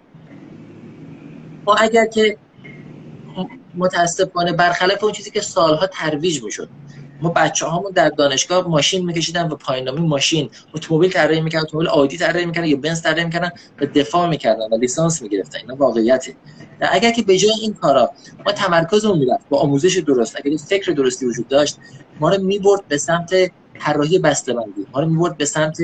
ما اگر که متاسفانه برخلاف اون چیزی که سالها ترویج میشد، ما بچه‌هامون در دانشگاه ماشین میکشیدن و پایان‌نامه ماشین، اتومبیل طراحی میکردن، اتومبیل عادی طراحی میکردن یا بنز طراحی میکردن و دفاع میکردن و لیسانس میگرفتن. اینا واقعیته. اگر که به جای این کارا ما تمرکزمون میرفت با آموزش درست، اگر فکر درستی وجود داشت، ما رو میبرد به سمت طراحی بسته‌بندی، ما رو میبرد به سمت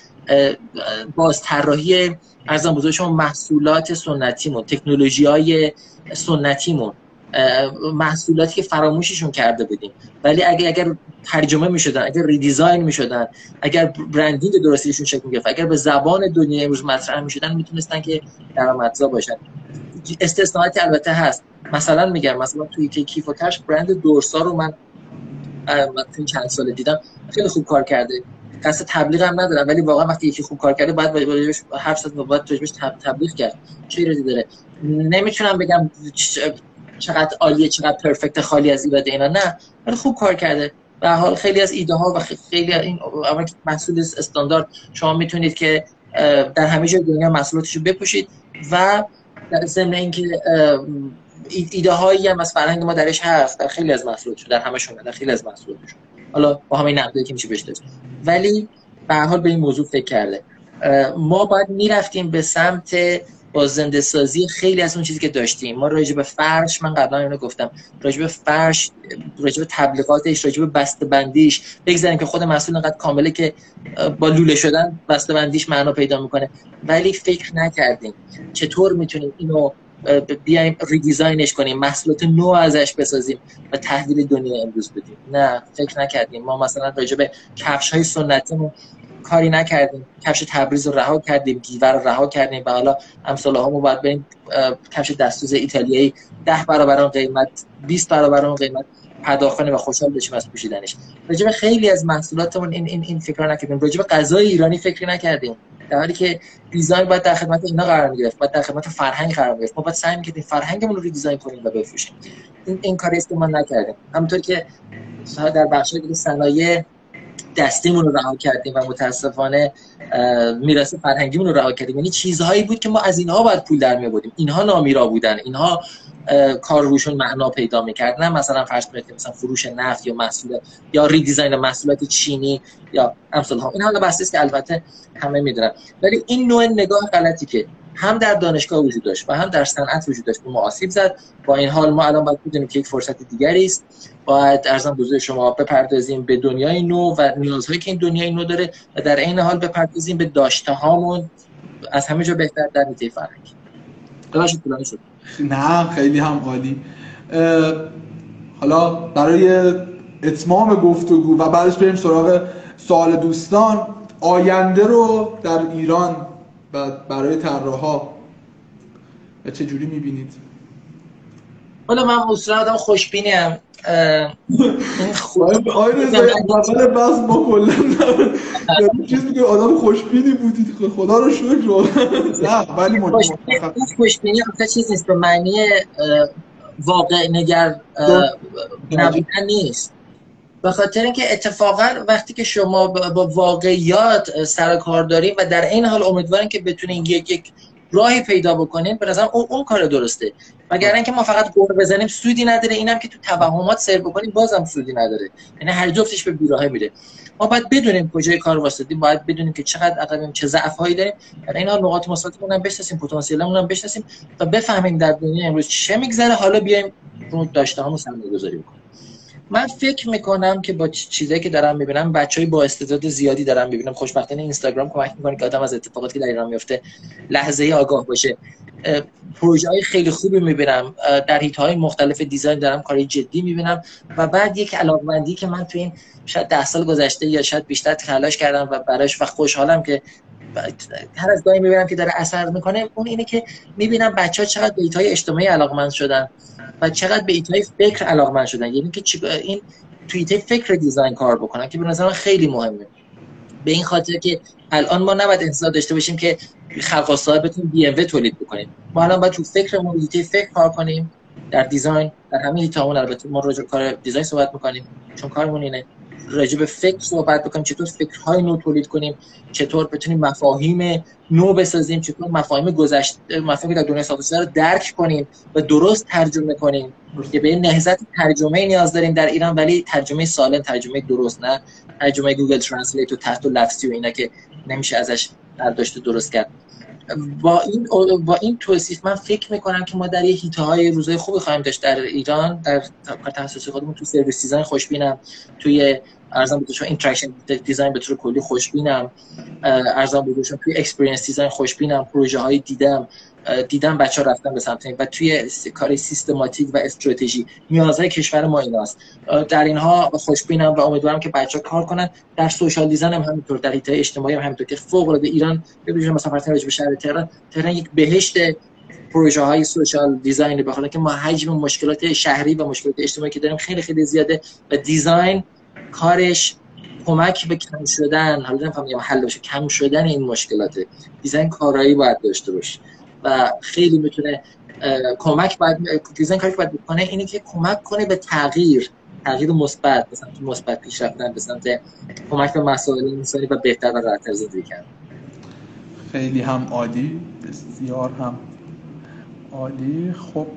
باز طراحی ارزان بزرگ شما محصولات سنتیمون، تکنولوژی‌های سنتیمون، محصولاتی که فراموششون کرده بودیم، ولی اگر ترجمه می‌شدن، اگر ریدیزاین می‌شدن، اگر برندینگ درستیشون شکل می‌گرفت، اگر به زبان دنیای امروز مطرح می‌شدن، میتونستن که درآمدزا باشن. استثناءاتی البته هست. مثلا میگم توی کیف و کشف برند دورسا رو من توی چند سال دیدم، خیلی خوب کار کرده. قصد تبلیغ هم ندارم، ولی واقعا وقتی یکی خوب کار کرده باید حرف زد و باید تبلیغ کرد. چه ایرادی داره؟ نمیتونم بگم چقدر عالیه، چقدر پرفکت، خالی از ایراد اینا، نه، ولی خوب کار کرده. به هر حال خیلی از ایده ها و خیلی این محصول استاندارد شما میتونید که در همه جای دنیا محصولاتشو بپوشید و در ضمن اینکه ایده هایی هم از فرهنگ ما درش هست در خیلی از محصولاتشون، در همشون، در خیلی از محصولاتشون، حالا با همین نقدی که میشه بهش داشت، ولی به هر حال به این موضوع فکر کرده. ما باید میرفتیم به سمت بازنده سازی خیلی از اون چیزی که داشتیم. ما راجع به فرش، من قبلا اینو گفتم، راجع به فرش، راجع به تبلیغاتش، راجع به بسته‌بندیش، بگذاریم که خود محصول انقدر کامله که با لوله شدن بسته‌بندیش معنا پیدا میکنه، ولی فکر نکردیم چطور میتونیم اینو بیایم ریدیزاینش کنیم، محصولات نو ازش بسازیم و تحویل دنیا امروز بدیم. نه، فکر نکردیم. ما مثلا راجع به کفش‌های سنتیمون کاری نکردیم، کفش تبریز رو رها کردیم، گیور رو رها کردیم و حالا امثال هامون باید بریم کفش دستوز ایتالیایی 10 برابر اون قیمت، 20 برابر اون قیمت پرداخت کنیم و خوشحال بشیم از پوشیدنش. راجع به خیلی از محصولاتمون این فکر نکردیم. راجع به غذای ایرانی فکر نکردیم، در حالی که دیزاین باید در خدمت اینا قرار می‌گرفت، باید در خدمت فرهنگ قرار می‌گرفت. ما باید سعی می‌کردیم فرهنگمون رو ریدیزاین کنیم و بفروشیم. این کاری است که ما نکردیم. همونطور که در بخش‌های دیگه صنایع دستیمون رو رها کردیم و متاسفانه میراث فرهنگیمون رو رها کردیم. یعنی چیزهایی بود که ما از اینها باید پول در می‌آوردیم. اینها نامیرا بودن، اینها کار روشون معنا پیدا می‌کرد. نه مثلا فرض کنید مثلا فروش نفت یا محصول یا ریدیزاین محصولات چینی یا امثال ها. این حالا بحثی است که البته همه می‌دونن، ولی این نوع نگاه غلطی که هم در دانشگاه وجود داشت و هم در صنعت وجود داشت به ما آسیب زد. با این حال ما الان باید بدونیم که یک فرصت دیگری است. باید ارزم بزرگ شما بپردازیم به دنیای نو و نیازهایی که این دنیای نو داره و در این حال بپردازیم به داشته هامون از همه جا بهتر در حیطه فرهنگی. ببخشید طولانی شد. نه خیلی هم عالی. حالا برای اتمام گفتگو و بعدش بریم سراغ سوال دوستان، آینده رو در ایران و برای طراحا چه جوری می‌بینید؟ حالا من اصلا آدم خوشبینم. این خود اول بس ما کلا چیز میگه آدم خوشبینی بودید، خدا رو شکر. نه ولی خوشبینی اصلا چیز نیست به معنی واقع نگر نبودن نیست، به خاطر اینکه اتفاقا وقتی که شما با واقعیات سر کار داریم و در این حال امیدواریم که بتونین یک راهی پیدا بکنین، به نظرم اون کار درسته. مگر اینکه ما فقط قور بزنیم سودی نداره، اینم که تو توهمات سر بکنیم بازم سودی نداره، یعنی هر جفتش به بیراهه میره. ما باید بدونیم کجای کار واسطیم، باید بدونیم که چقدر عقبیم، چه ضعف‌هایی داریم، در این حال نقاط مثبتمون هم بشناسیم، پتانسیلمون هم بشناسیم تا بفهمیم در دنیا امروز چه میگذره، حالا بیایم رو داشته‌هامون سرمایه‌گذاری بکنیم. من فکر میکنم که با چیزایی که دارم میبینم، بچهای با استعداد زیادی دارم میبینم. خوشبختانه اینستاگرام کمک میکنه که آدم از اتفاقاتی که در ایران میفته لحظه‌ای آگاه باشه. پروژه‌های خیلی خوبی میبینم در حیطه‌های مختلف دیزاین، دارم کارهای جدی میبینم و بعد یک علاقمندی که من تو این شاید 10 سال گذشته یا شاید بیشتر تلاش کردم و براش و خوشحالم که هر از گاهی میبینم که داره اثر میکنه، اون اینه که میبینم بچه‌ها چقدر به حیطه‌های اجتماعی علاقمند شدن و چقدر به حیطه‌های فکر علاقمند شدن. یعنی که این تو حیطه فکر دیزاین کار بکنن که به نظر من خیلی مهمه. به این خاطر که الان ما نباید انتظار داشته باشیم که خلق و صاحب بتونیم بی ام و تولید بکنیم. ما الان باید تو فکرمون حیطه فکر کار کنیم، در دیزاین، در همه حیطه‌هامون. البته ما راجع به کار دیزاین صحبت می‌کنیم چون کارمون اینه، راجع به فکر صحبت بکنیم، چطور فکرهای نو تولید کنیم، چطور بتونیم مفاهیم نو بسازیم، چطور مفاهیم گذشته، مفاهیمی که در دنیا ساخته شده رو درک کنیم و درست ترجمه کنیم. که به نهضت ترجمه نیاز داریم در ایران، ولی ترجمه سالم، ترجمه درست، نه ترجمه گوگل ترنسلیت و تحت و لفظی و اینا که نمیشه ازش برداشت درست کرد. با این توصیف من فکر میکنم که ما در یه حیطه‌های روزای خوبی خواهیم داشت در ایران. در تخصص خودمون تو سرویس دیزاین خوشبینم، توی ارزان بودشون اینتراکشن دیزاین به طور کلی خوشبینم، ارزان بودشون توی اکسپریانس دیزاین خوشبینم. پروژه های دیدم بچه‌ها رفتن به سمت این و توی کار سیستماتیک و استراتژی نیازهای کشور ما ایناست. در اینها خوشبینم و امیدوارم که بچه‌ها کار کنن. در سوشال دیزاین هم همینطور، در حیطه اجتماعی هم همینطور که فوق العاده ایران ببینید مثلا فرض به شهر تهران یک بهشت پروژه های سوشال دیزاین، به خاطر که ما حجم مشکلات شهری و مشکلات اجتماعی که داریم خیلی خیلی زیاده و دیزاین کارش کمک به کم شدن، حالا نمی‌فهمم حل بشه، کم شدن این مشکلات. دیزاین کارایی باید داشته باشه و خیلی میتونه کمک باید دیزاین کاری که باید بکنه اینه که کمک کنه به تغییر مثبت، به سمت مثبت پیش رفتن، به سمت کمک به مسائل انسانی و بهتر و راحت‌تر زندگی کردن. خیلی هم عالی، بسیار هم عالی. خب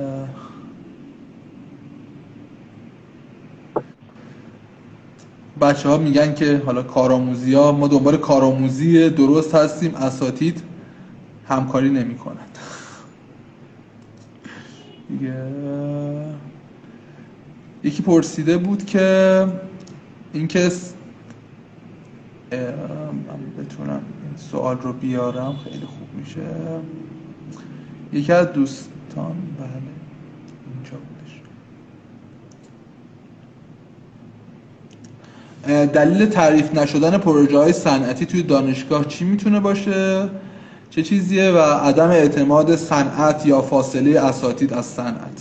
بچه ها میگن که حالا کارآموزی ها، ما دنبال کارآموزی درست هستیم، اساتید همکاری نمی کنند. یکی پرسیده بود که اینکه من بتونم این سوال رو بیارم خیلی خوب میشه. یکی از دوستان، بله اینجا بودش، دلیل تعریف نشدن پروژه های صنعتی توی دانشگاه چی میتونه باشه؟ چه چیزیه؟ و عدم اعتماد صنعت یا فاصله اساتید از صنعت.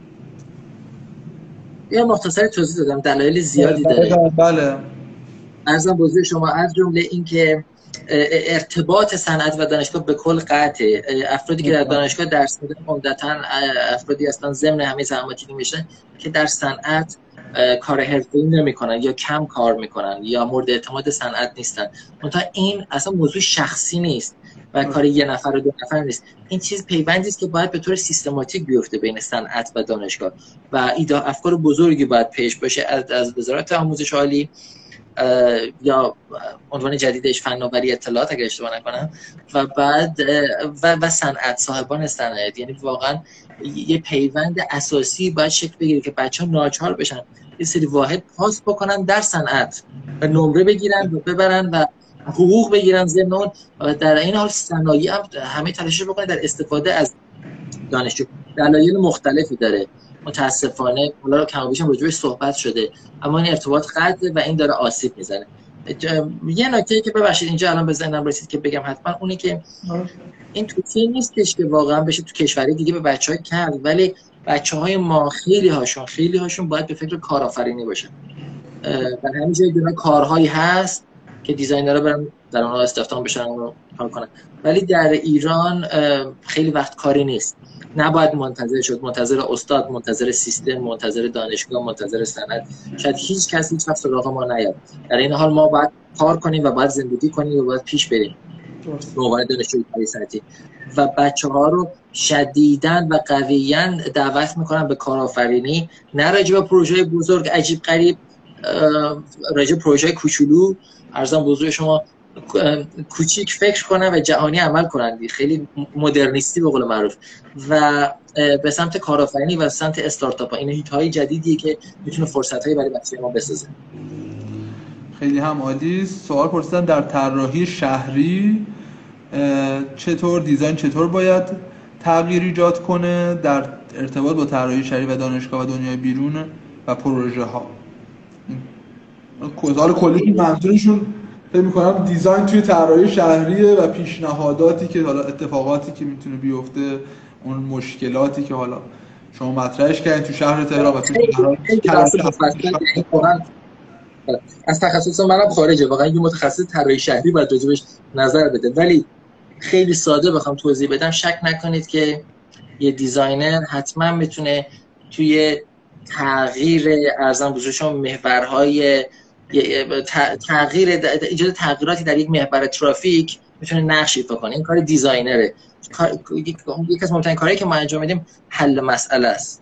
یه مختصری توضیح دادم، دلایل زیادی داره. بله. عرضم بزرگ شما از جمله این که ارتباط صنعت و دانشگاه به کل قطعه. افرادی که در دانشگاه درس میدن عمدتاً افرادی هستن ضمن همه زحماتی که میشن که در صنعت کار حرفه‌ای نمی‌کنن یا کم کار میکنن یا مورد اعتماد صنعت نیستن. منتها این اصلا موضوع شخصی نیست و کار یه نفر و دو نفر نیست. این چیز پیوندی است که باید به طور سیستماتیک بیفته بین صنعت و دانشگاه و افکار بزرگی باید پیش باشه از وزارت آموزش عالی یا عنوان جدیدش فناوری اطلاعات اگه اشتباه نکنم و بعد و صنعت، صاحبان صنعت. یعنی واقعا یه پیوند اساسی باید شکل بگیره که بچه‌ها ناچار بشن یه سری واحد پاس بکنن در صنعت و نمره بگیرن و ببرن و حقوق بگیرن ضمن اون. در این حال صنایع هم همه تلاش بکنه در استفاده از دانشجو. دلایل مختلفی داره متاسفانه، حالا رو کم و بیش راجع بهش صحبت شده، اما این ارتباط قطعه و این داره آسیب میزنه. یه نکته که ببخشید اینجا الان به ذهنم رسید که بگم حتما اونه که این توصیه نیستش که واقعا بشه تو کشوری دیگه به بچه‌ها کرد، ولی بچه‌های ما خیلی هاشون باید به فکر کارآفرینی باشن. در همین جای دنیا کارهایی هست که دیزاینرها برن در اونها استخدام بشن و کار کنن، ولی در ایران خیلی وقت کاری نیست. نباید منتظر استاد، منتظر سیستم، منتظر دانشگاه، منتظر صنعت. شاید هیچ کسی هیچ وقت سراغ ما نیاد. در این حال ما باید کار کنیم و باید زندگی کنیم و باید پیش بریم. به عنوان دانشجوی صنعتی و بچه‌ها رو شدیداً و قویاً دعوت می‌کنم به کارآفرینی، نه راجع به پروژه بزرگ عجیب غریب، راجع به پروژه کوچولو. عرضم بزرگ شما کوچیک فکر کنن و جهانی عمل کنن، خیلی مدرنیستی به قول معروف، و به سمت کارآفرینی و سمت استارتاپ. این هیت‌های جدیدیه که میتونه فرصت‌هایی برای بچه‌ها ما بسازه. خیلی هم عالی. سوال پرسیدن در طراحی شهری چطور دیزاین چطور باید تغییر ایجاد کنه در ارتباط با طراحی شهری و دانشگاه و دنیای بیرون و پروژه ها. سوال کلی منظورشون فکر می‌کنم دیزاین توی طراحی شهریه و پیشنهاداتی که حالا اتفاقاتی که میتونه بیفته، اون مشکلاتی که حالا شما مطرحش کردین تو شهر تهران و تو از تخصص منم خارجه، واقعا یه متخصص طراحی شهری باید راجبش نظر بده، ولی خیلی ساده بخوام توضیح بدم، شک نکنید که یه دیزاینر حتما میتونه توی تغییر ارزان بزرگشون محورهای ایجاد تغییراتی در یک محور ترافیک میتونه نقش ایفا کنه. این کار دیزاینره. یک از مهمترین کارهایی که ما انجام میدیم حل مسئله است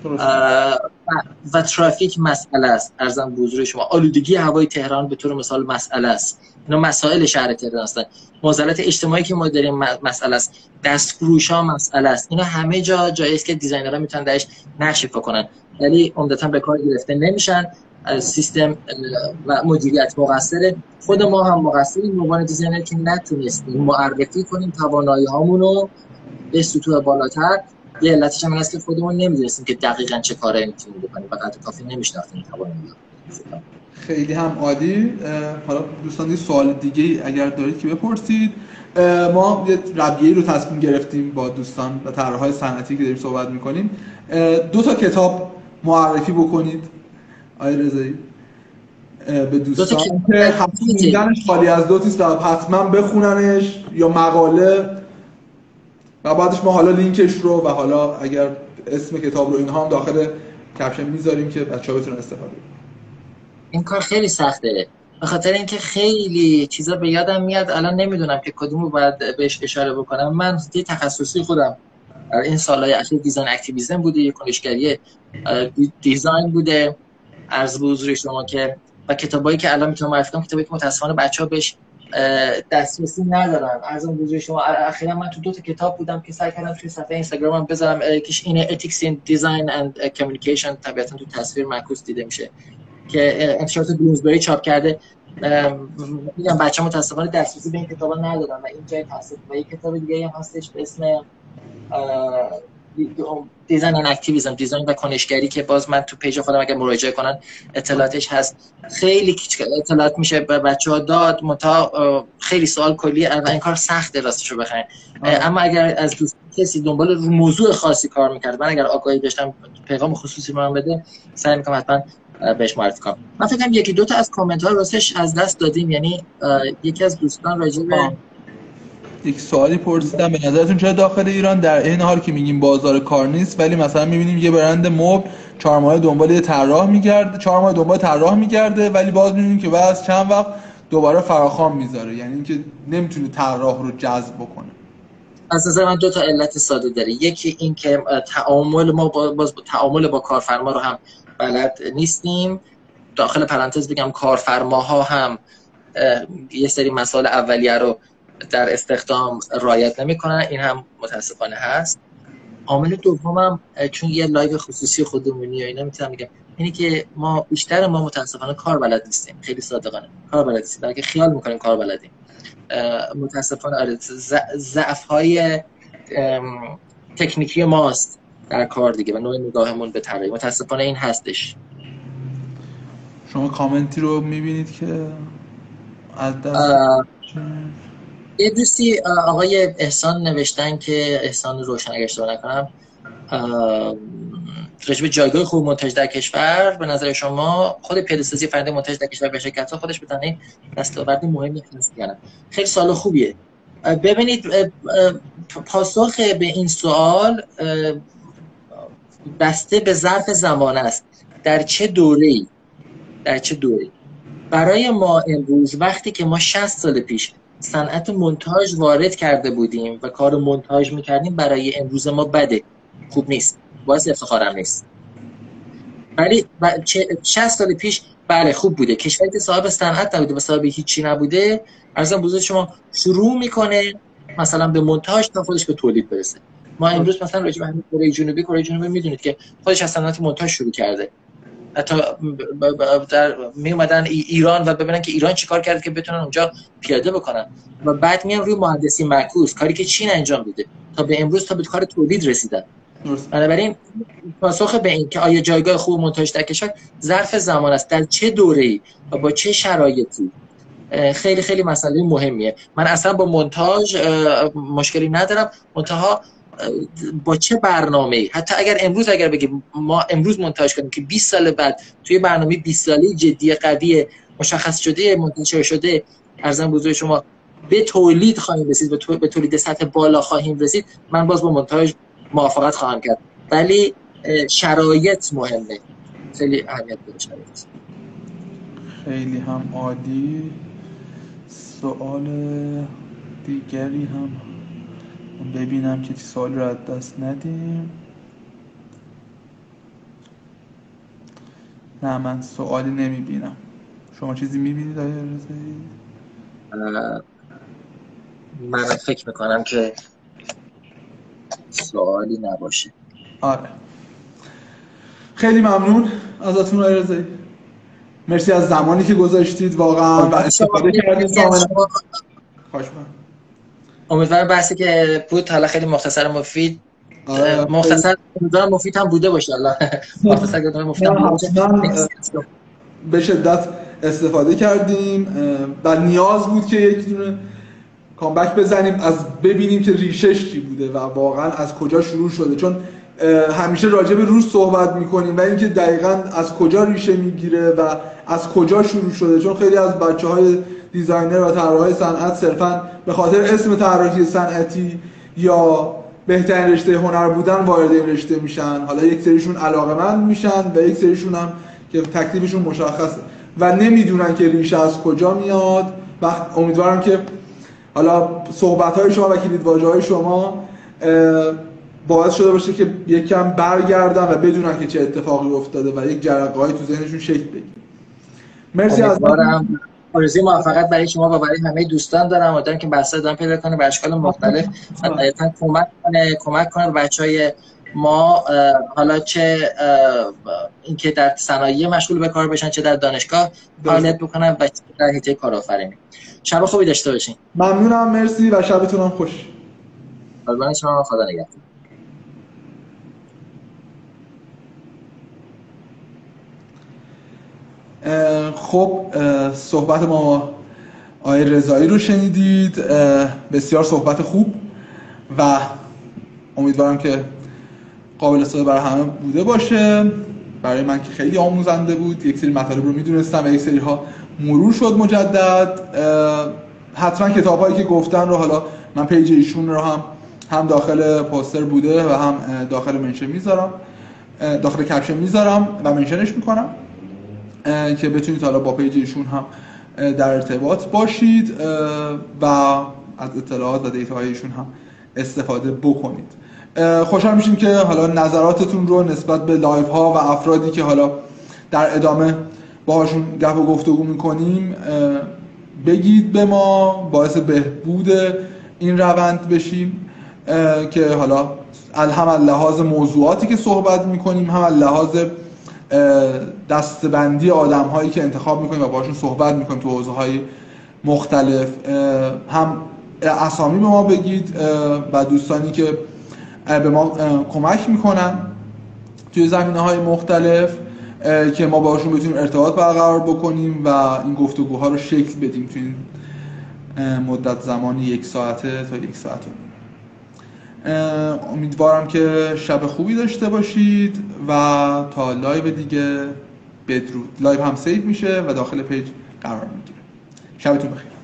و ترافیک مسئله است. ارزم بزرگ شما آلودگی هوای تهران به طور مثال مسئله است. اینا مسائل شهر تهران هستن. معضلات اجتماعی که ما داریم مسئله است. دستفروش‌ها مسئله است. اینا همه جایی است که دیزاینرها میتونن درش نقش ایفا کنن، ولی عمدتاً به کار گرفته نمیشن. سیستم و مدیریت مقصره. خود ما هم مقصریم به عنوان دیزاینر که نتونستیم معرفی کنیم توانایی‌هامون رو به سطوح بالاتر. یه علتش هم این است که خودمون نمی‌دونستیم که دقیقاً چه کارایی میتونیم بکنیم و قدر کافی نمی‌شناختیم توانایی‌ها. خیلی هم عالی. حالا دوستان سوال دیگه اگر دارید که بپرسید. ما یه رویه‌ای رو تصمیم گرفتیم با دوستان و طراحای صنعتی که داریم صحبت می‌کنیم 2 تا کتاب معرفی بکنید آقای رضایی به دوستان که خوندنش خالی از دوت نیست و حتما بخوننش، یا مقاله و بعدش ما حالا لینکش رو و حالا اگر اسم کتاب رو اینها هم داخل کپشن میذاریم که بچه‌ها بتونن استفاده کنن. این کار خیلی سخته، به خاطر اینکه خیلی چیزا به یادم میاد، الان نمیدونم که کدومو باید بهش اشاره بکنم. من توی تخصصی خودم این سالهای اخیر دیزاین اکتیویسم بوده، یک کنشگری دیزاین بوده، عرض به حضور شما که و کتابایی که الان میتونم معرفی کنم، کتابی که متاسفانه بچه‌ها بهش دسترسی ندارن. عرض به حضور شما اخیراً من تو 2 تا کتاب بودم که سعی کردم توی صفحه اینستاگرامم بذارم، یکیش اینه Ethics in Design and Communication، طبیعتاً تو تصویر معکوس دیده میشه، که انتشارات بلومزبری چاپ کرده. میگم بچه‌ها متاسفانه دسترسی به این کتابا ندارن و این جای تاثیر. و یک کتاب دیگه هم هستش به اسم دیزاین ان اکتیویسم، دیزاین و کنشگری، که باز من تو پیج خودم اگه مراجعه کنن اطلاعاتش هست. خیلی اطلاعات میشه به بچه‌ها داد، متا خیلی سوال کلی و این کار سخته راستشو بخواید. اما اگر از دوست کسی دنبال موضوع خاصی کار می‌کرد، من اگر آگاهی داشتم پیغام خصوصی من بده، سعی می‌کنم حتما بهش معرفی کنم. من فکر کنم یکی دو تا از کامنت‌ها راستش از دست دادیم، یعنی یکی از دوستان راجع به یک سوالی پرسیدم به نظرتون چرا داخل ایران در این حال که میگیم بازار کار نیست، ولی مثلا میبینیم یه برند مبل 4 ماه دنبال یه طراح میگرده، 4 ماه دنبال طراح میگرده، ولی باز میبینیم که بعد از چند وقت دوباره فراخوان میذاره، یعنی اینکه نمیتونه طراح رو جذب بکنه. از نظر من 2 تا علت ساده داره. یکی این که تعامل ما باز تعامل با کارفرما رو هم بلد نیستیم. داخل پرانتز بگم کارفرماها هم یه سری مسائل اولیه رو در استخدام رعایت نمی‌کنن، این هم متاسفانه هست. عامل دومم چون یه لایو خصوصی خودمونی و اینا میتونم بگم اینی که ما بیشتر ما متاسفانه کار بلد نیستیم، خیلی صادقانه کار بلد نیستیم، در که خیال می‌کنیم کار بلدیم. متاسفانه ضعف‌های تکنیکی ماست در کار دیگه و نوع نگاهمون به طراحی، متاسفانه این هستش. شما کامنتی رو می‌بینید که از دست یه دوستی آقای احسان نوشتن که احسان روشن اگه اشتباه نکنم راجع به جایگاه خوب مونتاژ در کشور، به نظر شما خود پیاده‌سازی فرآیند مونتاژ در کشور به شرکت‌ها خودش به تنهایی دستاورد مهمی هست یا نه؟ خیلی سوال خوبیه. ببینید پاسخ به این سوال بسته به ظرف زمان است. در چه دوره‌ای برای ما امروز وقتی که ما 60 سال پیش صنعت مونتاژ وارد کرده بودیم و کار مونتاژ می‌کردیم، برای امروز ما بده، خوب نیست، باعث افتخارم نیست. ولی 60 سال پیش بله خوب بوده. کشوری که صاحب صنعت نبوده و صاحب هیچی نبوده، ارزم بزرگ شما شروع میکنه مثلا به مونتاژ تا خودش به تولید برسه. ما امروز مثلا راجع به همین کره جنوبی میدونید که خودش از صنعت مونتاژ شروع کرده. حتی می اومدن ایران و ببینن که ایران چیکار کرده که بتونن اونجا پیاده بکنن و بعد میان روی مهندسی معکوس، کاری که چین انجام میده تا به امروز تا به کار تولید رسیدن. بنابراین پاسخ به این که آیا جایگاه خوب مونتاژ در کشور ظرف زمان است، در چه دوره‌ای و با چه شرایطی، خیلی خیلی مسئله مهمیه. من اصلا با مونتاژ مشکلی ندارم، منتها با چه برنامه‌ای. حتی اگر بگیم ما امروز مونتاژ کنیم که 20 سال بعد توی برنامه 20 ساله جدی قوی مشخص شده منتشر شده، ارزم بزرگ شما به تولید خواهیم رسید و به تولید سطح بالا خواهیم رسید، من باز با مونتاژ موافقت خواهم کرد. ولی شرایط مهمه، خیلی اهمیت داره شرایط. خیلی هم عالی. سوال دیگری هم ببینم که سوال رو از دست ندیم. نه من سوالی نمیبینم. شما چیزی میبینید آقای رضایی؟ من فکر میکنم که سوالی نباشه. آره خیلی ممنون ازتون آقای رضایی، مرسی از زمانی که گذاشتید واقعا و استفاده کردید کاملا. امیدوارم بحثی که بود حالا خیلی مختصر مفید مختصر مفید هم بوده باشه. الله مختصر مفید هم بوده. به شدت استفاده کردیم و نیاز بود که یک دونه کامبک بزنیم، از ببینیم که ریشش چی بوده و واقعا از کجا شروع شده، چون همیشه راجع به روز صحبت میکنیم و اینکه دقیقاً از کجا ریشه میگیره و از کجا شروع شده، چون خیلی از بچه‌های دیزاینر و طراحای صنعت صرفاً به خاطر اسم طراحی صنعتی یا بهترین رشته هنر بودن وارد این رشته میشن. حالا یک سریشون علاقه‌مند میشن و یک سریشون هم که تکلیفشون مشخصه و نمیدونن که ریشه از کجا میاد. امیدوارم که حالا صحبت‌های شما و کلیدواژه‌های شما باعث شده باشه که یکم برگردن و بدونن که چه اتفاقی افتاده و یک جرقه‌ای تو ذهنشون شکل بگیره. مرسی از آرزوی موفقیت برای شما و برای همه دوستان دارم. امیدوارم که بحث ادامه پیدا کنه به اشکال مختلف و دقیقاً کمک کنه به بچهای ما، حالا چه اینکه در صنایع مشغول به کار بشن چه در دانشگاه فعالیت بکنن و در حیطه کارآفرینی. شب خوبی داشته باشین. ممنونم، مرسی و شبتون خوش. قربان شما، خدا نگهدار. خب صحبت ما آقای رضایی رو شنیدید، بسیار صحبت خوب و امیدوارم که قابل استفاده برای همه بوده باشه. برای من که خیلی آموزنده بود، یک سری مطالب رو میدونستم و یک سری ها مرور شد مجدد. حتما کتاب‌هایی که گفتن رو، حالا من پیج ایشون رو هم داخل پوستر بوده و هم داخل منشن میذارم، داخل کپشن میذارم و منشنش میکنم که بتونید حالا با پیج ایشون هم در ارتباط باشید و از اطلاعات و دیتاهای ایشون هم استفاده بکنید. خوشحال میشیم که حالا نظراتتون رو نسبت به لایو ها و افرادی که حالا در ادامه باهاشون گپ و گفتگو میکنیم بگید به ما، باعث بهبود این روند بشیم که حالا هم از لحاظ موضوعاتی که صحبت میکنیم، هم از لحاظ دستبندی آدم هایی که انتخاب میکنیم و باشون صحبت میکنیم تو حوزه‌های مختلف، هم اسامی به ما بگید و دوستانی که به ما کمک میکنن توی زمینه‌های مختلف که ما باشون بتونیم ارتباط برقرار بکنیم و این گفتگوها رو شکل بدیم توی این مدت زمانی 1 ساعته تا 1 ساعت. امیدوارم که شب خوبی داشته باشید و تا لایو دیگه بدرود. لایو هم سیو میشه و داخل پیج قرار میگیره. شبتون بخیر.